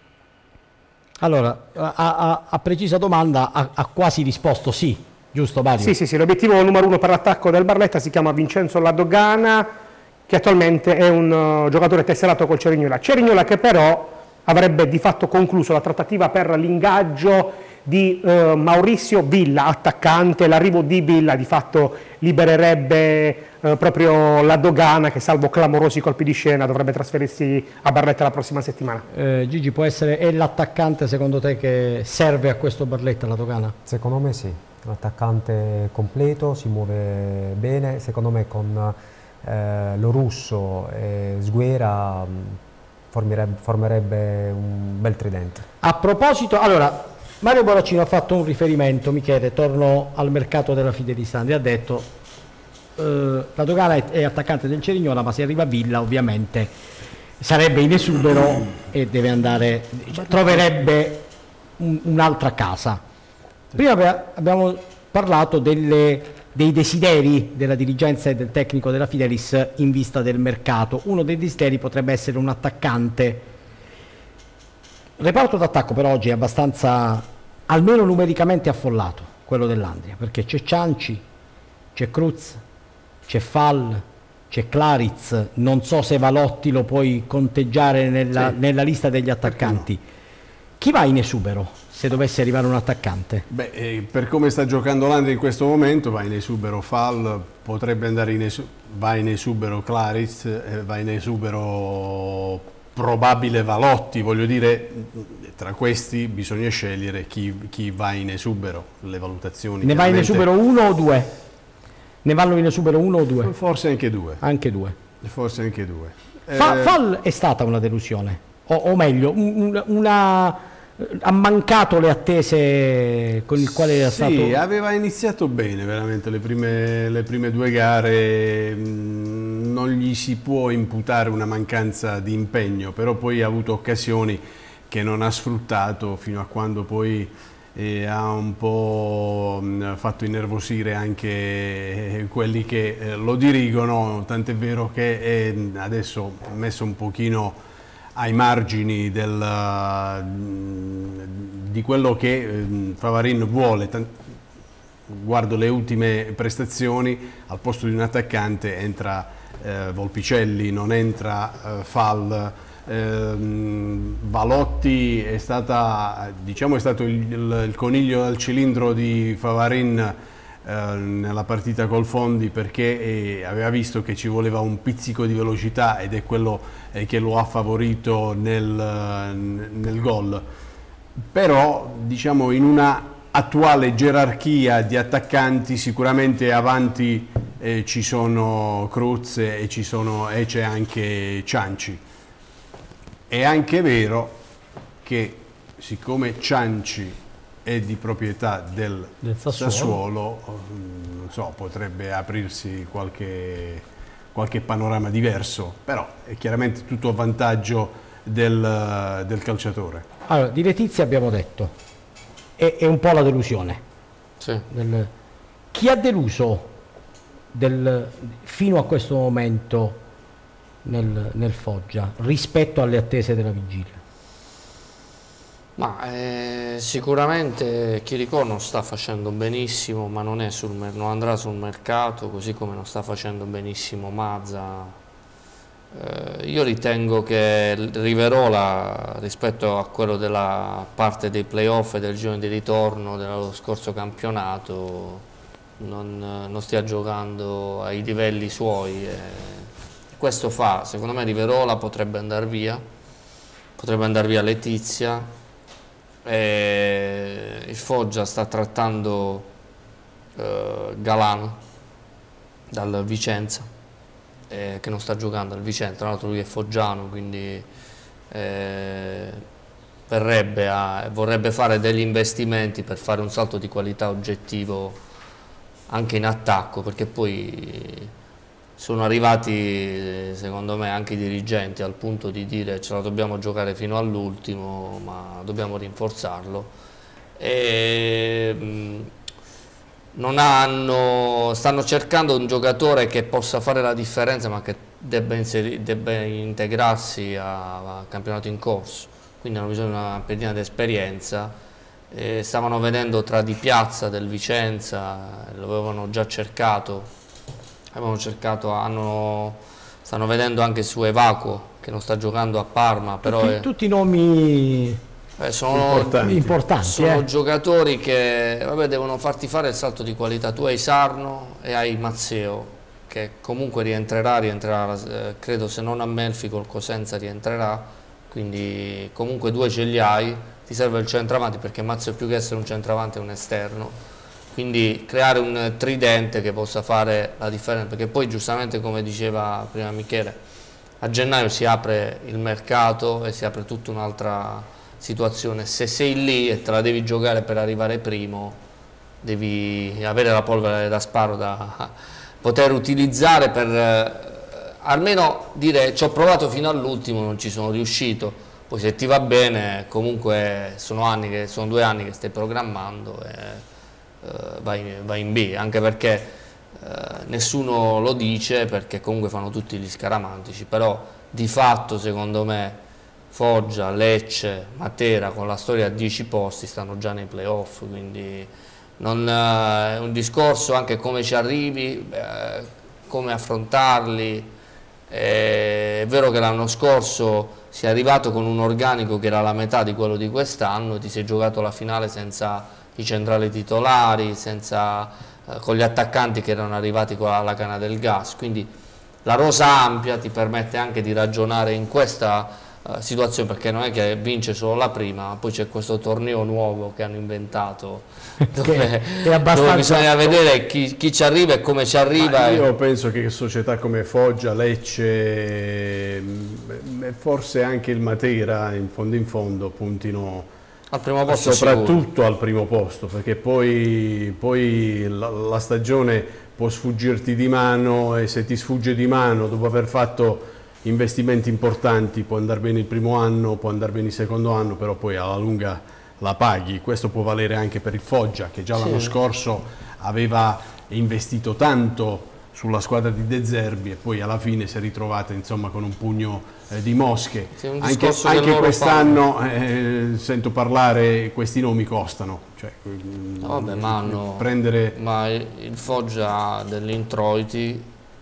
A: Allora, a, a, a precisa domanda ha, ha quasi risposto sì, giusto Mario?
H: Sì, sì, sì, l'obiettivo numero uno per l'attacco del Barletta si chiama Vincenzo La Dogana, che attualmente è un uh, giocatore tesserato col Cerignola. Cerignola che però avrebbe di fatto concluso la trattativa per l'ingaggio di uh, Maurizio Villa, attaccante. L'arrivo di Villa di fatto libererebbe uh, proprio La Dogana, che salvo clamorosi colpi di scena dovrebbe trasferirsi a Barletta la prossima settimana.
A: Eh, Gigi, può essere è l'attaccante secondo te che serve a questo Barletta, La Dogana?
D: Secondo me sì, un attaccante completo, si muove bene, secondo me con eh, Lorusso e Sguera formerebbe, formerebbe un bel tridente.
A: A proposito, allora, Mario Boraccino ha fatto un riferimento, Michele, torno al mercato della Fidelisandria, ha detto eh, La Dogana è, è attaccante del Cerignola, ma se arriva a Villa ovviamente sarebbe in esubero e deve andare, cioè, troverebbe un, un'altra casa. Prima abbiamo parlato delle, dei desideri della dirigenza e del tecnico della Fidelis in vista del mercato. Uno dei desideri potrebbe essere un attaccante. Il reparto d'attacco per oggi è abbastanza, almeno numericamente, affollato, quello dell'Andria, perché c'è Cianci, c'è Cruz, c'è Fall, c'è Claritz, non so se Valotti lo puoi conteggiare nella, sì. nella lista degli attaccanti. Chi va in esubero se dovesse arrivare un attaccante?
C: Beh, eh, per come sta giocando l'Andria in questo momento va in esubero Fall, potrebbe andare in esubero, va in esubero Claritz, eh, va in esubero probabile Valotti, voglio dire, tra questi bisogna scegliere chi, chi va in esubero, le valutazioni.
A: Ne va in esubero uno o due? Ne vanno in esubero uno o due?
C: Forse anche due.
A: Anche due.
C: Forse anche due.
A: Fa,
C: eh,
A: Fall è stata una delusione, o, o meglio, un, una... ha mancato le attese con il quale era
C: sì,
A: stato...
C: Sì, aveva iniziato bene veramente le prime, le prime due gare, mh, non gli si può imputare una mancanza di impegno, però poi ha avuto occasioni che non ha sfruttato fino a quando poi eh, ha un po' mh, fatto innervosire anche eh, quelli che eh, lo dirigono, tant'è vero che è adesso messo un pochino ai margini del, di quello che Favarin vuole. Guardo le ultime prestazioni, al posto di un attaccante entra eh, Volpicelli, non entra eh, Fall. Eh, Valotti è, stata, diciamo, è stato il, il, il coniglio dal cilindro di Favarin eh, nella partita col Fondi, perché eh, aveva visto che ci voleva un pizzico di velocità ed è quello eh, che lo ha favorito nel, nel gol. Però diciamo in una attuale gerarchia di attaccanti sicuramente avanti eh, ci sono Cruz e ci sono, e c'è anche Cianci. È anche vero che siccome Cianci è di proprietà del,
A: del Sassuolo,
C: Sassuolo non so, potrebbe aprirsi qualche, qualche panorama diverso, però è chiaramente tutto a vantaggio del, del calciatore.
A: Allora, di Letizia abbiamo detto, è, è un po' la delusione.
B: Sì.
A: Del, chi ha deluso del, fino a questo momento nel, nel Foggia rispetto alle attese della vigilia?
B: Ma eh, sicuramente Chirico non sta facendo benissimo, ma non, è sul, non andrà sul mercato, così come non sta facendo benissimo Mazza. Eh, io ritengo che Riverola, rispetto a quello della parte dei playoff e del girone di ritorno dello scorso campionato, non, non stia giocando ai livelli suoi. E questo fa, secondo me Riverola potrebbe andare via, potrebbe andare via Letizia. E il Foggia sta trattando eh, Galano dal Vicenza, eh, che non sta giocando al Vicenza, tra l'altro lui è foggiano, quindi eh, verrebbe a, vorrebbe fare degli investimenti per fare un salto di qualità oggettivo anche in attacco, perché poi sono arrivati secondo me anche i dirigenti al punto di dire ce la dobbiamo giocare fino all'ultimo, ma dobbiamo rinforzarlo. E, mh, non hanno, stanno cercando un giocatore che possa fare la differenza, ma che debba, inseri, debba integrarsi al campionato in corso, quindi hanno bisogno di una pedina di esperienza. E stavano vedendo tra Di Piazza del Vicenza, lo avevano già cercato. Abbiamo cercato, hanno, stanno vedendo anche su Evacuo che non sta giocando a Parma, però
A: tutti,
B: è,
A: tutti i nomi
B: eh, sono,
A: importanti, importanti
B: sono
A: eh.
B: giocatori che vabbè, devono farti fare il salto di qualità. Tu hai Sarno e hai Mazzeo, che comunque rientrerà, rientrerà eh, credo, se non a Melfi col Cosenza rientrerà, quindi comunque due ce li hai, ti serve il centravanti, perché Mazzeo più che essere un centravanti è un esterno. Quindi creare un tridente che possa fare la differenza, perché poi giustamente come diceva prima Michele, a gennaio si apre il mercato e si apre tutta un'altra situazione. Se sei lì e te la devi giocare per arrivare primo, devi avere la polvere da sparo da poter utilizzare per eh, almeno dire ci ho provato fino all'ultimo, non ci sono riuscito. Poi se ti va bene, comunque sono, anni che, sono due anni che stai programmando e Uh, vai, vai in B, anche perché uh, nessuno lo dice, perché comunque fanno tutti gli scaramantici, però di fatto secondo me Foggia, Lecce, Matera con la storia a dieci posti stanno già nei playoff, quindi non, uh, è un discorso anche come ci arrivi, uh, come affrontarli. È vero che l'anno scorso si è arrivato con un organico che era la metà di quello di quest'anno, ti sei giocato la finale senza i centrali titolari, senza, eh, con gli attaccanti che erano arrivati con la canna del gas, quindi la rosa ampia ti permette anche di ragionare in questa eh, situazione, perché non è che vince solo la prima, poi c'è questo torneo nuovo che hanno inventato dove,
A: è abbastanza...
B: dove bisogna vedere chi, chi ci arriva e come ci arriva.
C: Ma io
B: e...
C: penso che società come Foggia, Lecce e forse anche il Matera in fondo in fondo puntino
B: al primo posto,
C: soprattutto
B: sicuro.
C: Al primo posto, perché poi, poi la, la stagione può sfuggirti di mano, e se ti sfugge di mano dopo aver fatto investimenti importanti può andare bene il primo anno, può andare bene il secondo anno, però poi alla lunga la paghi. Questo può valere anche per il Foggia, che già sì. L'anno scorso aveva investito tanto sulla squadra di De Zerbi e poi alla fine si è ritrovata insomma con un pugno eh, di mosche.
B: Sì,
C: anche anche quest'anno eh, sento parlare, questi nomi costano, cioè,
B: no, vabbè, ma, hanno,
C: prendere...
B: ma il Foggia ha degli introiti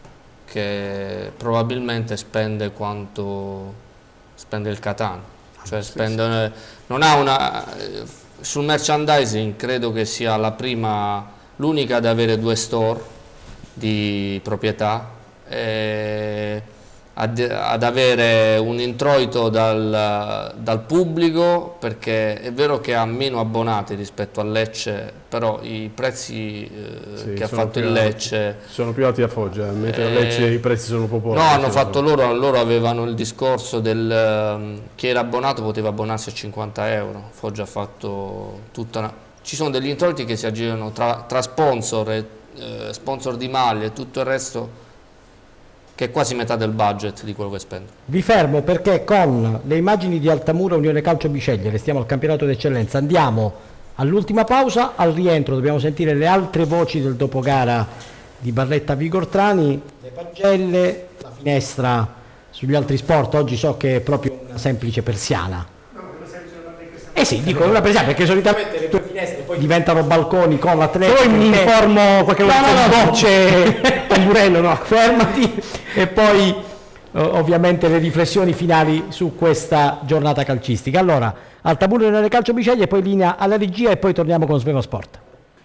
B: che probabilmente spende quanto spende il Catania, cioè sì, spende, sì. Non ha una, sul merchandising credo che sia la prima l'unica ad avere due store di proprietà, e ad, ad avere un introito dal, dal pubblico, perché è vero che ha meno abbonati rispetto al Lecce, però i prezzi eh, sì, che ha fatto il Lecce
C: sono più alti a Foggia, mentre eh, a Lecce i prezzi sono popolari.
B: No, hanno fatto loro, loro avevano il discorso del chi era abbonato poteva abbonarsi a cinquanta euro, Foggia ha fatto tutta una... Ci sono degli introiti che si aggirano tra, tra sponsor, e, eh, sponsor di maglie e tutto il resto, che è quasi metà del budget di quello che spendo.
A: Vi fermo perché con le immagini di Altamura Unione Calcio Biceglie, restiamo al campionato d'eccellenza, andiamo all'ultima pausa, al rientro dobbiamo sentire le altre voci del dopogara di Barletta Vigortrani, le pagelle, la finestra sugli altri sport. Oggi so che è proprio una semplice persiana. Eh sì, dico una persiana perché solitamente le tue finestre poi diventano balconi con l'atleta.
H: Poi mi informo qualche
A: no, no, no,
H: bocce tamburello, no?
A: Fermati. E poi ovviamente le riflessioni finali su questa giornata calcistica. Allora, Altamura nelle Calcio Biceglie, poi linea alla regia e poi torniamo con Sveva Sport.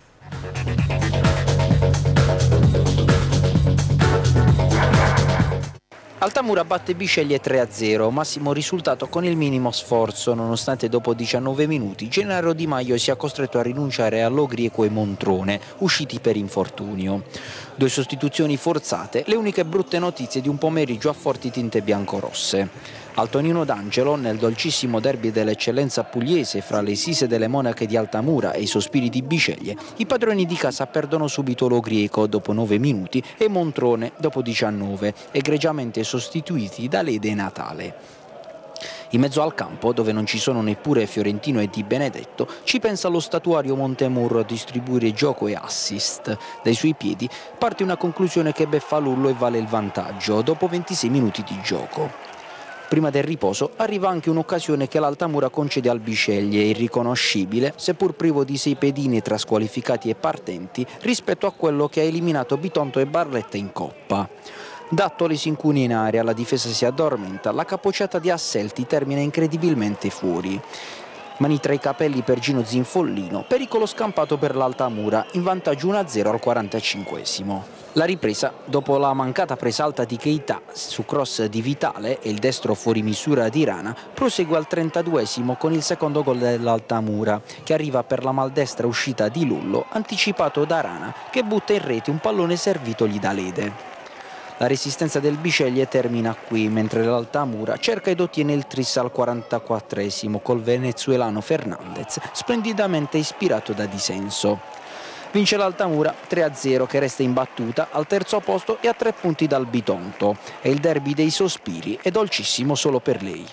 J: Altamura batte Biceglie tre a zero, massimo risultato con il minimo sforzo, nonostante dopo diciannove minuti Gennaro Di Maio sia costretto a rinunciare a Logrieco e Montrone, usciti per infortunio. Due sostituzioni forzate, le uniche brutte notizie di un pomeriggio a forti tinte biancorosse. Antonino D'Angelo, nel dolcissimo derby dell'eccellenza pugliese fra le Sise delle Monache di Altamura e i Sospiri di Biceglie, i padroni di casa perdono subito Logrieco dopo nove minuti e Montrone dopo diciannove, egregiamente sostituiti da Lede e Natale. In mezzo al campo, dove non ci sono neppure Fiorentino e Di Benedetto, ci pensa lo statuario Montemurro a distribuire gioco e assist. Dai suoi piedi parte una conclusione che beffa Lullo e vale il vantaggio dopo ventisei minuti di gioco. Prima del riposo arriva anche un'occasione che l'Altamura concede al Biceglie, irriconoscibile, seppur privo di sei pedini tra squalificati e partenti, rispetto a quello che ha eliminato Bitonto e Barletta in Coppa. Dattoli si incugna in area, la difesa si addormenta, la capocciata di Asselti termina incredibilmente fuori. Mani tra i capelli per Gino Zinfollino, pericolo scampato per l'Altamura, in vantaggio uno a zero al quarantacinquesimo. La ripresa, dopo la mancata presa alta di Keita su cross di Vitale e il destro fuori misura di Rana, prosegue al trentaduesimo con il secondo gol dell'Altamura, che arriva per la maldestra uscita di Lullo, anticipato da Rana, che butta in rete un pallone servitogli da Lede. La resistenza del Biceglie termina qui, mentre l'Altamura cerca ed ottiene il tris al quarantaquattresimo col venezuelano Fernandez, splendidamente ispirato da Disenso. Vince l'Altamura tre a zero, che resta imbattuta al terzo posto e a tre punti dal Bitonto. È il derby dei sospiri e dolcissimo solo per lei.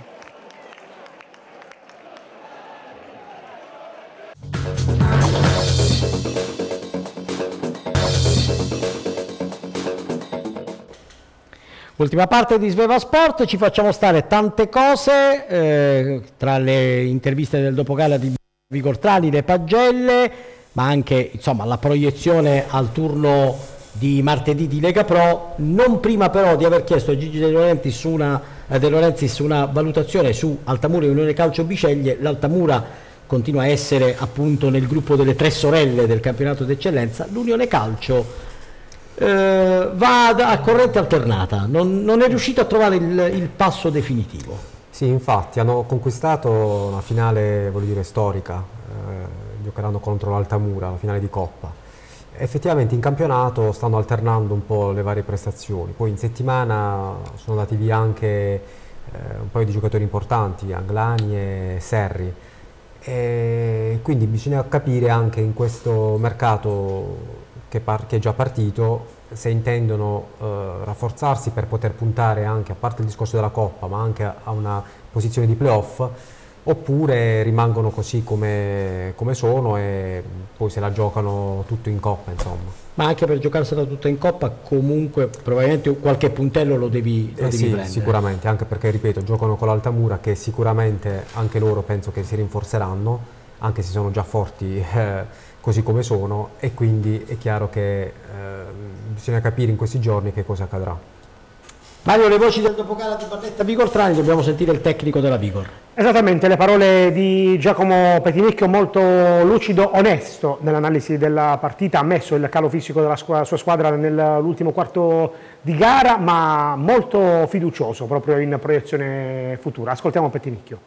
A: Ultima parte di Sveva Sport, ci facciamo stare tante cose, eh, tra le interviste del dopogala di Vigortrani, le pagelle, ma anche insomma la proiezione al turno di martedì di Lega Pro, non prima però di aver chiesto a Gigi De Laurentiis su una, eh, De Laurentiis una valutazione su Altamura e Unione Calcio Biceglie. L'Altamura continua a essere appunto nel gruppo delle tre sorelle del campionato d'eccellenza, l'Unione Calcio Uh, va a corrente alternata, non, non è riuscito a trovare il, il passo definitivo.
D: Sì, infatti hanno conquistato una finale, voglio dire, storica, eh, giocheranno contro l'Altamura, la finale di Coppa. Effettivamente in campionato stanno alternando un po' le varie prestazioni, poi in settimana sono andati via anche eh, un paio di giocatori importanti, Anglani e Serri, e quindi bisogna capire anche in questo mercato Che, che è già partito, se intendono eh, rafforzarsi per poter puntare anche, a parte il discorso della Coppa, ma anche a, a una posizione di playoff, oppure rimangono così come, come sono e poi se la giocano tutto in Coppa, insomma.
A: Ma anche per giocarsela tutta in Coppa comunque probabilmente qualche puntello lo devi, lo
D: eh
A: devi
D: sì,
A: prendere.
D: Sicuramente, anche perché ripeto, giocano con l'Altamura che sicuramente anche loro penso che si rinforzeranno, anche se sono già forti eh, così come sono, e quindi è chiaro che eh, bisogna capire in questi giorni che cosa accadrà.
A: Mario, le voci del dopogara di Barletta Vigortrani, dobbiamo sentire il tecnico della Vigor.
H: Esattamente, le parole di Giacomo Pettinicchio, molto lucido, onesto nell'analisi della partita, ha messo il calo fisico della sua, sua squadra nell'ultimo quarto di gara, ma molto fiducioso proprio in proiezione futura. Ascoltiamo Pettinicchio.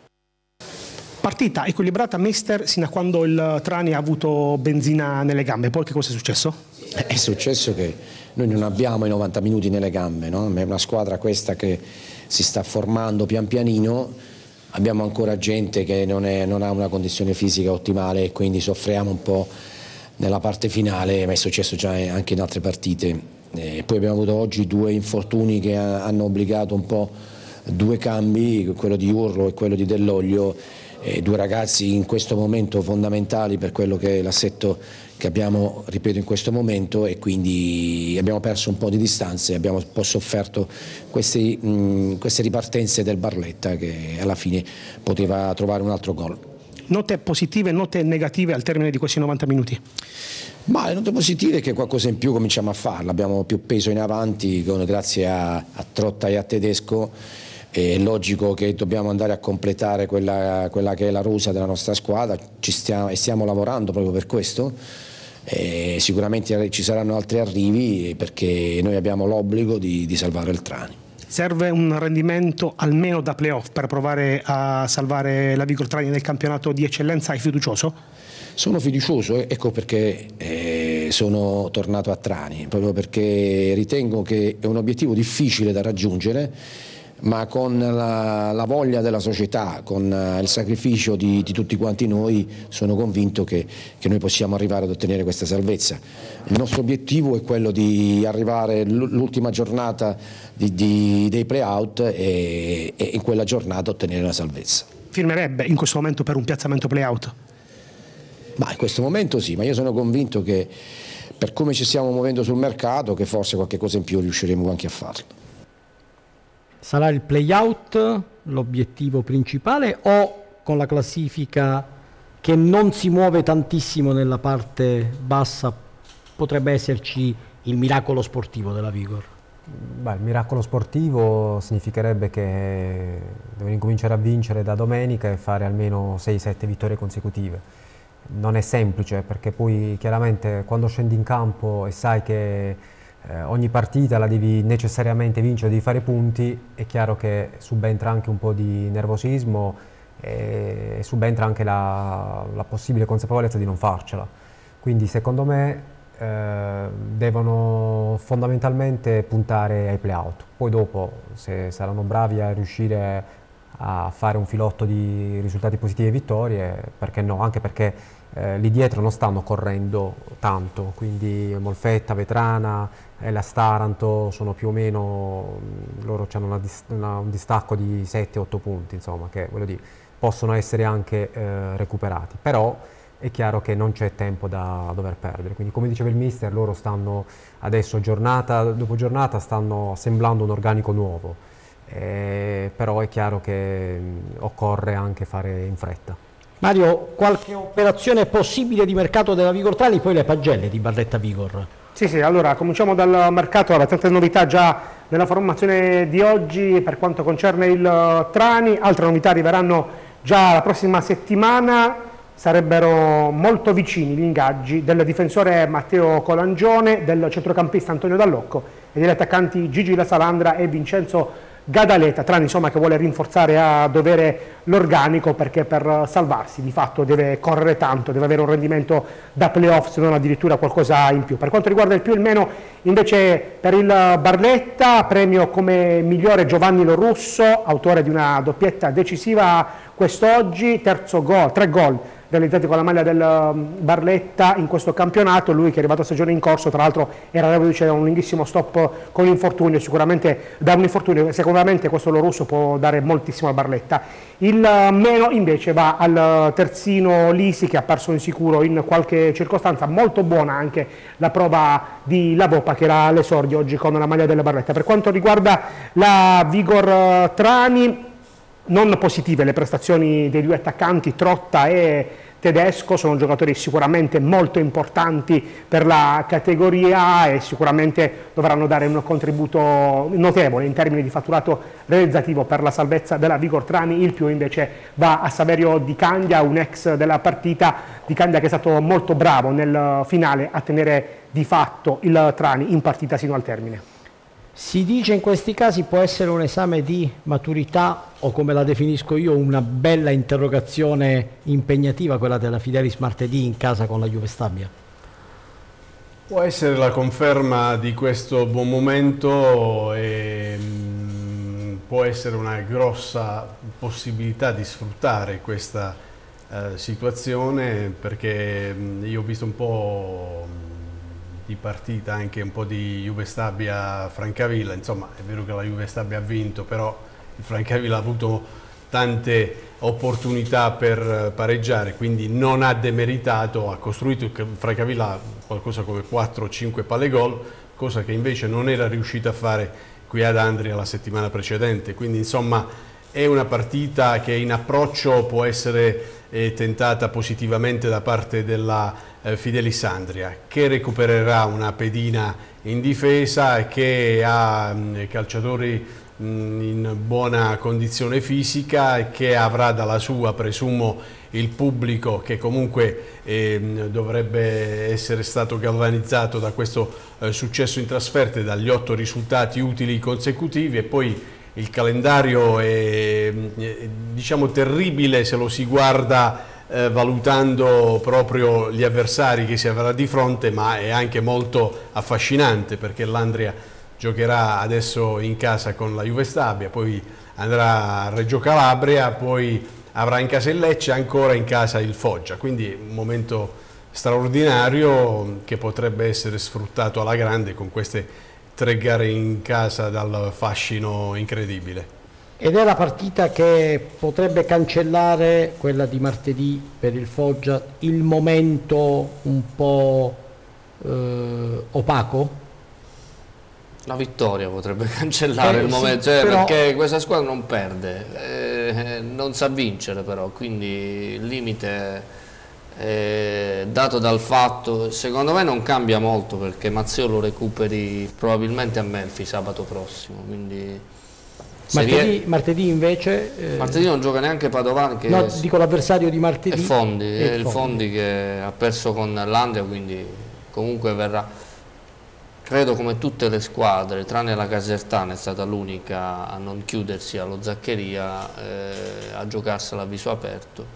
H: Partita equilibrata, mister, sino a quando il Trani ha avuto benzina nelle gambe. Poi che cosa è successo?
I: È successo che noi non abbiamo i novanta minuti nelle gambe, no? È una squadra questa che si sta formando pian pianino. Abbiamo ancora gente che non, è, non ha una condizione fisica ottimale e quindi soffriamo un po' nella parte finale, ma è successo già anche in altre partite. E poi abbiamo avuto oggi due infortuni che hanno obbligato un po' due cambi, quello di Urlo e quello di Dell'Oglio, e due ragazzi in questo momento fondamentali per quello che è l'assetto che abbiamo, ripeto, in questo momento, e quindi abbiamo perso un po' di distanze, abbiamo un po' sofferto queste, mh, queste ripartenze del Barletta che alla fine poteva trovare un altro gol.
H: Note positive, note negative al termine di questi novanta minuti?
I: Ma le note positive è che qualcosa in più cominciamo a farla, abbiamo più peso in avanti grazie a, a Trotta e a Tedesco. È logico che dobbiamo andare a completare quella, quella che è la rosa della nostra squadra, ci stiamo, e stiamo lavorando proprio per questo. E sicuramente ci saranno altri arrivi perché noi abbiamo l'obbligo di, di salvare il Trani.
H: Serve un rendimento almeno da playoff per provare a salvare la Vigor Trani nel campionato di eccellenza? È fiducioso?
I: Sono fiducioso, ecco perché eh, sono tornato a Trani, proprio perché ritengo che è un obiettivo difficile da raggiungere, ma con la, la voglia della società, con uh, il sacrificio di, di tutti quanti noi, sono convinto che, che noi possiamo arrivare ad ottenere questa salvezza. Il nostro obiettivo è quello di arrivare l'ultima giornata di, di, dei play-out e, e in quella giornata ottenere la salvezza.
H: Firmerebbe in questo momento per un piazzamento play-out?
I: Ma in questo momento sì, ma io sono convinto che per come ci stiamo muovendo sul mercato, che forse qualche cosa in più riusciremo anche a farlo.
A: Sarà il play-out l'obiettivo principale o con la classifica che non si muove tantissimo nella parte bassa potrebbe esserci il miracolo sportivo della Vigor?
D: Beh, il miracolo sportivo significherebbe che devono incominciare a vincere da domenica e fare almeno sei sette vittorie consecutive. Non è semplice perché poi chiaramente quando scendi in campo e sai che Eh, ogni partita la devi necessariamente vincere, devi fare punti, è chiaro che subentra anche un po' di nervosismo e, e subentra anche la, la possibile consapevolezza di non farcela. Quindi secondo me eh, devono fondamentalmente puntare ai play-out. Poi dopo, se saranno bravi a riuscire a fare un filotto di risultati positivi e vittorie, perché no? Anche perché eh, lì dietro non stanno correndo tanto, quindi Molfetta, Vetrana e la Staranto sono più o meno, loro hanno una, una, un distacco di sette otto punti, insomma, che voglio dire, possono essere anche eh, recuperati, però è chiaro che non c'è tempo da dover perdere, quindi come diceva il mister, loro stanno adesso giornata dopo giornata stanno assemblando un organico nuovo, eh, però è chiaro che mh, occorre anche fare in fretta.
A: Mario, qualche operazione possibile di mercato della Vigor Trani, poi le pagelle di Barletta Vigor?
H: Sì, sì, allora cominciamo dal mercato, allora, tante novità già nella formazione di oggi per quanto concerne il Trani, altre novità arriveranno già la prossima settimana, sarebbero molto vicini gli ingaggi del difensore Matteo Colangione, del centrocampista Antonio Dallocco e degli attaccanti Gigi La Salandra e Vincenzo Gadaleta. Trani insomma che vuole rinforzare a dovere l'organico perché per salvarsi di fatto deve correre tanto, deve avere un rendimento da playoff se non addirittura qualcosa in più. Per quanto riguarda il più e il meno invece per il Barletta, premio come migliore Giovanni Lorusso, autore di una doppietta decisiva quest'oggi, terzo gol, tre gol realizzati con la maglia del Barletta in questo campionato, lui che è arrivato a stagione in corso, tra l'altro era reduce da un lunghissimo stop con l'infortunio, sicuramente da un infortunio, sicuramente questo Lorusso può dare moltissimo al Barletta. Il meno invece va al terzino Lisi che è apparso insicuro in qualche circostanza, molto buona anche la prova di Lavoppa che era all'esordio oggi con la maglia del Barletta. Per quanto riguarda la Vigor Trani, non positive le prestazioni dei due attaccanti Trotta e tedesco, sono giocatori sicuramente molto importanti per la categoria e sicuramente dovranno dare un contributo notevole in termini di fatturato realizzativo per la salvezza della Vigor Trani. Il più invece va a Saverio Di Candia, un ex della partita, Di Candia che è stato molto bravo nel finale a tenere di fatto il Trani in partita sino al termine.
A: Si dice in questi casi può essere un esame di maturità o, come la definisco io, una bella interrogazione impegnativa quella della Fidelis martedì in casa con la Juve Stabia?
C: Può essere la conferma di questo buon momento e mh, può essere una grossa possibilità di sfruttare questa eh, situazione, perché mh, io ho visto un po' di partita, anche un po' di Juve Stabia Francavilla. Insomma, è vero che la Juve Stabia ha vinto, però il Francavilla ha avuto tante opportunità per pareggiare, quindi non ha demeritato, ha costruito il Francavilla qualcosa come quattro o cinque palle gol, cosa che invece non era riuscito a fare qui ad Andria la settimana precedente. Quindi insomma è una partita che in approccio può essere eh, tentata positivamente da parte della eh, Fidelis Andria, che recupererà una pedina in difesa e che ha mh, calciatori mh, in buona condizione fisica e che avrà dalla sua, presumo, il pubblico che comunque eh, dovrebbe essere stato galvanizzato da questo eh, successo in trasferta e dagli otto risultati utili consecutivi. E poi il calendario è, è diciamo terribile se lo si guarda eh, valutando proprio gli avversari che si avrà di fronte, ma è anche molto affascinante perché l'Andria giocherà adesso in casa con la Juve Stabia, poi andrà a Reggio Calabria, poi avrà in casa il Lecce, ancora in casa il Foggia, quindi un momento straordinario che potrebbe essere sfruttato alla grande con queste tre gare in casa dal fascino incredibile.
A: Ed è la partita che potrebbe cancellare, quella di martedì per il Foggia, il momento un po' eh, opaco?
B: La vittoria potrebbe cancellare
A: eh,
B: il momento,
A: sì,
B: cioè,
A: però...
B: perché questa squadra non perde, eh, non sa vincere però, quindi il limite è dato dal fatto, secondo me non cambia molto perché Mazzeo lo recuperi probabilmente a Melfi sabato prossimo, quindi
A: martedì, martedì invece...
B: Eh, martedì non gioca neanche Padovani, che
A: no, dico l'avversario di martedì.
B: È Fondi,
A: è
B: è il Fondi che ha perso con l'Andria, quindi comunque verrà, credo come tutte le squadre, tranne la Casertana è stata l'unica a non chiudersi allo Zaccheria, eh, a giocarsela a viso aperto.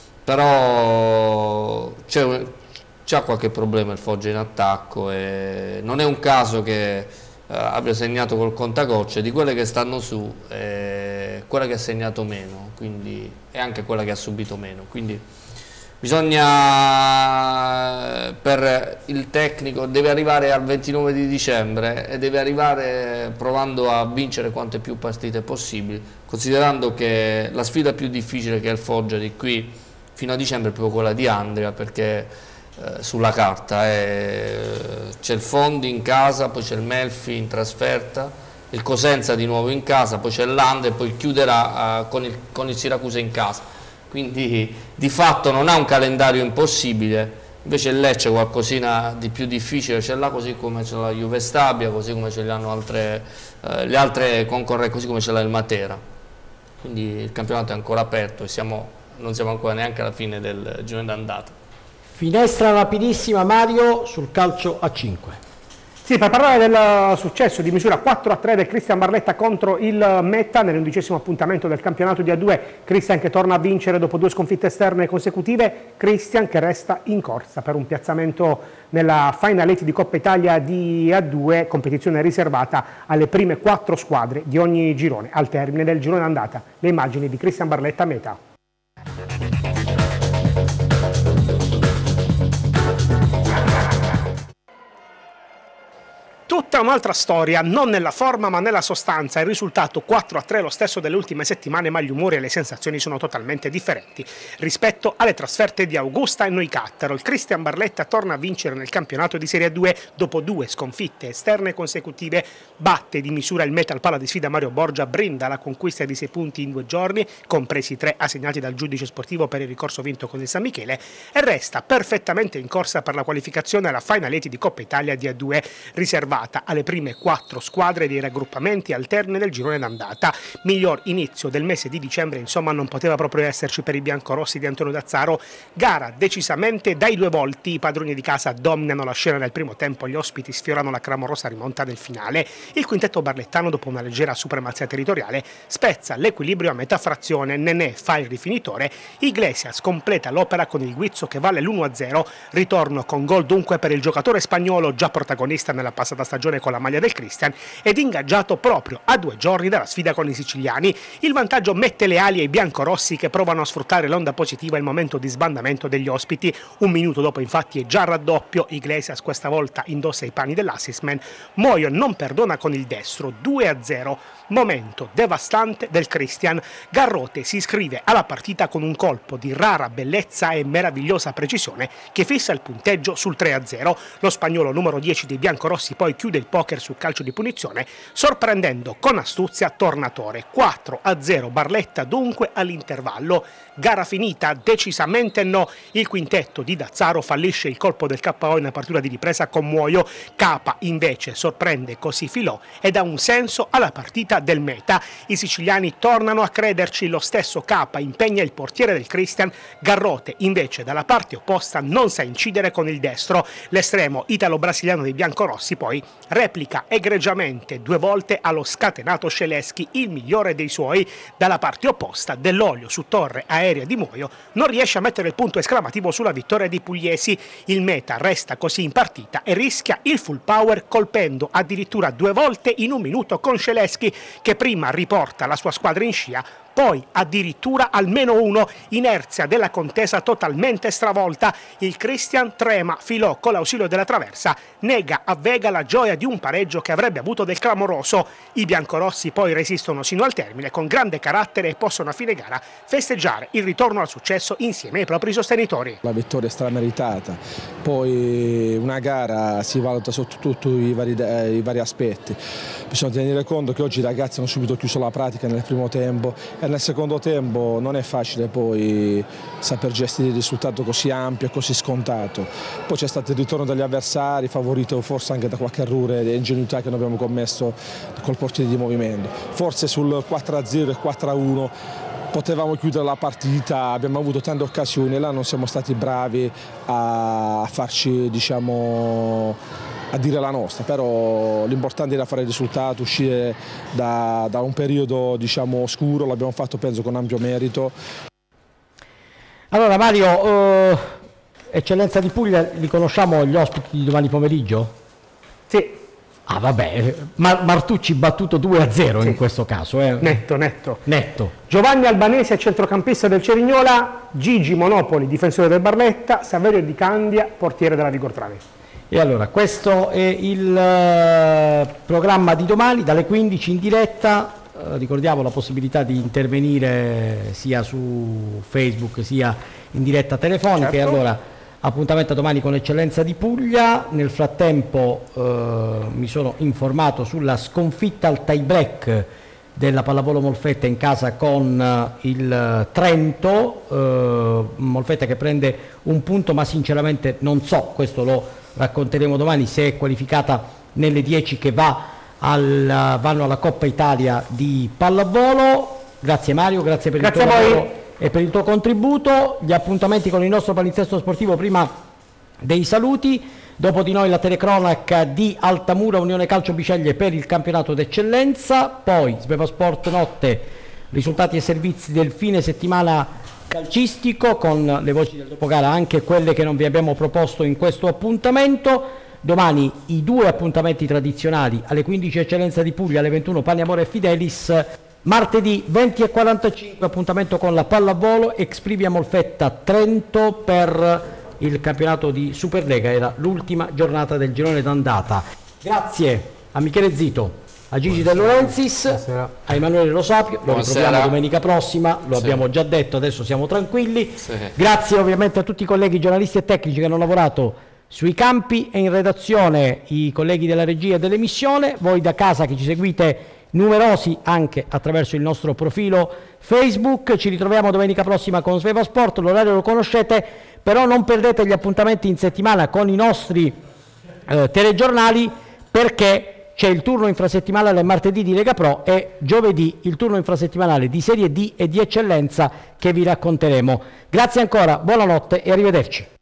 B: Però c'è qualche problema il Foggia in attacco e non è un caso che eh, abbia segnato col contagocce. Di quelle che stanno su, eh, quella che ha segnato meno, quindi è anche quella che ha subito meno, quindi bisogna, per il tecnico deve arrivare al ventinove di dicembre e deve arrivare provando a vincere quante più partite possibili, considerando che la sfida più difficile che è il Foggia di qui fino a dicembre è proprio quella di Andria, perché eh, sulla carta c'è il Fondi in casa, poi c'è il Melfi in trasferta, il Cosenza di nuovo in casa, poi c'è l'Andria e poi chiuderà eh, con, il, con il Siracusa in casa, quindi di fatto non ha un calendario impossibile. Invece il Lecce qualcosina di più difficile ce l'ha, così come ce l'ha Juve Stabia, così come ce l'hanno altre, eh, le altre concorrenti, così come ce l'ha il Matera, quindi il campionato è ancora aperto e siamo non siamo ancora neanche alla fine del girone d'andata.
A: Finestra rapidissima, Mario, sul calcio a cinque.
H: Sì, per parlare del successo di misura quattro a tre del Cristian Barletta contro il Metta nell'undicesimo appuntamento del campionato di A due. Cristian che torna a vincere dopo due sconfitte esterne consecutive, Cristian che resta in corsa per un piazzamento nella Final Eight di Coppa Italia di A due, competizione riservata alle prime quattro squadre di ogni girone. Al termine del girone d'andata, le immagini di Cristian Barletta a Meta. Tutta un'altra storia, non nella forma ma nella sostanza. Il risultato quattro a tre, lo stesso delle ultime settimane, ma gli umori e le sensazioni sono totalmente differenti rispetto alle trasferte di Augusta e Neucattero. Il Cristian Barletta torna a vincere nel campionato di Serie due dopo due sconfitte esterne consecutive. Batte di misura il Metal Pala di sfida Mario Borgia, brinda la conquista di sei punti in due giorni, compresi tre assegnati dal giudice sportivo per il ricorso vinto con il San Michele, e resta perfettamente in corsa per la qualificazione alla Final Eight di Coppa Italia di A due, riservata alle prime quattro squadre dei raggruppamenti alterni del girone d'andata. Miglior inizio del mese di dicembre insomma non poteva proprio esserci per i biancorossi di Antonio Dazzaro. Gara decisamente dai due volti, i padroni di casa dominano la scena nel primo tempo, gli ospiti sfiorano la clamorosa rimonta del finale. Il quintetto barlettano, dopo una leggera supremazia territoriale, spezza l'equilibrio a metà frazione, Nenè fa il rifinitore, Iglesias completa l'opera con il guizzo che vale l'uno a zero, ritorno con gol dunque per il giocatore spagnolo già protagonista nella passata stagione con la maglia del Cristian ed ingaggiato proprio a due giorni dalla sfida con i siciliani. Il vantaggio mette le ali ai biancorossi che provano a sfruttare l'onda positiva e il momento di sbandamento degli ospiti. Un minuto dopo infatti è già raddoppio, Iglesias questa volta indossa i panni dell'assistman, Moio non perdona con il destro, due a zero. Momento devastante del Cristian. Garrote si iscrive alla partita con un colpo di rara bellezza e meravigliosa precisione che fissa il punteggio sul tre a zero. Lo spagnolo numero dieci dei biancorossi poi chiude il poker sul calcio di punizione, sorprendendo con astuzia Tornatore. quattro a zero Barletta dunque all'intervallo. Gara finita? Decisamente no. Il quintetto di Dazzaro fallisce il colpo del K O in apertura di ripresa con Muoio. Capa invece sorprende così Filò e dà un senso alla partita del meta. I siciliani tornano a crederci, lo stesso Capa impegna il portiere del Cristian, Garrote invece dalla parte opposta non sa incidere con il destro. L'estremo italo-brasiliano dei biancorossi poi replica egregiamente due volte allo scatenato Scheleschi, il migliore dei suoi. Dalla parte opposta dell'olio su torre aerea di Muoio non riesce a mettere il punto esclamativo sulla vittoria dei pugliesi. Il meta resta così in partita e rischia il full power colpendo addirittura due volte in un minuto con Scheleschi, che prima riporta la sua squadra in scia, poi addirittura almeno uno, inerzia della contesa totalmente stravolta. Il Cristian trema, Filò con l'ausilio della traversa nega a Vega la gioia di un pareggio che avrebbe avuto del clamoroso. I biancorossi poi resistono sino al termine con grande carattere e possono a fine gara festeggiare il ritorno al successo insieme ai propri sostenitori.
K: La vittoria è strameritata, poi una gara si valuta sotto tutti i vari, i vari aspetti. Bisogna tenere conto che oggi i ragazzi hanno subito chiuso la pratica nel primo tempo e nel secondo tempo non è facile poi saper gestire il risultato così ampio e così scontato. Poi c'è stato il ritorno degli avversari, favorito forse anche da qualche errore e ingenuità che noi abbiamo commesso col portiere di movimento. Forse sul quattro a zero e quattro a uno potevamo chiudere la partita, abbiamo avuto tante occasioni e là non siamo stati bravi a farci, diciamo, a dire la nostra, però l'importante era fare il risultato, uscire da, da un periodo, diciamo, oscuro, l'abbiamo fatto penso con ampio merito.
A: Allora Mario, eh, Eccellenza di Puglia, li conosciamo gli ospiti di domani pomeriggio?
H: Sì.
A: Ah vabbè, Mar Martucci battuto due a zero sì. In questo caso. Eh.
H: Netto, netto.
A: Netto.
H: Giovanni Albanese, centrocampista del Cerignola, Gigi Monopoli, difensore del Barletta, Saverio Di Candia, portiere della Vigortrani.
A: E allora, questo è il uh, programma di domani, dalle quindici in diretta. Uh, ricordiamo la possibilità di intervenire sia su Facebook sia in diretta telefonica. Certo. E allora, appuntamento domani con Eccellenza di Puglia. Nel frattempo uh, mi sono informato sulla sconfitta al tie break della Pallavolo Molfetta in casa con uh, il Trento. Uh, Molfetta che prende un punto, ma sinceramente non so, questo lo racconteremo domani, se è qualificata nelle dieci che va al, vanno alla Coppa Italia di pallavolo. Grazie Mario, grazie per grazie il tuo lavoro e per il tuo contributo. Gli appuntamenti con il nostro palinsesto sportivo prima dei saluti. Dopo di noi la telecronaca di Altamura Unione Calcio Biceglie per il campionato d'eccellenza, poi Sveva Sport Notte, risultati e servizi del fine settimana calcistico con le voci del dopogara, anche quelle che non vi abbiamo proposto in questo appuntamento. Domani i due appuntamenti tradizionali, alle quindici Eccellenza di Puglia, alle ventuno Pani Amore e Fidelis. Martedì venti e quarantacinque appuntamento con la pallavolo Exprivia Molfetta Trento per il campionato di Superlega, era l'ultima giornata del girone d'andata. Grazie a Michele Zito, a Gigi De Laurentiis, a Emanuele Lo Sapio. Lo ritroviamo domenica prossima, lo sì. abbiamo già detto, adesso siamo tranquilli. Sì. Grazie ovviamente a tutti i colleghi giornalisti e tecnici che hanno lavorato sui campi e in redazione, i colleghi della regia e dell'emissione, voi da casa che ci seguite numerosi anche attraverso il nostro profilo Facebook. Ci ritroviamo domenica prossima con Sveva Sport, l'orario lo conoscete, però non perdete gli appuntamenti in settimana con i nostri eh, telegiornali, perché c'è il turno infrasettimanale martedì di Lega Pro e giovedì il turno infrasettimanale di Serie D e di Eccellenza che vi racconteremo. Grazie ancora, buonanotte e arrivederci.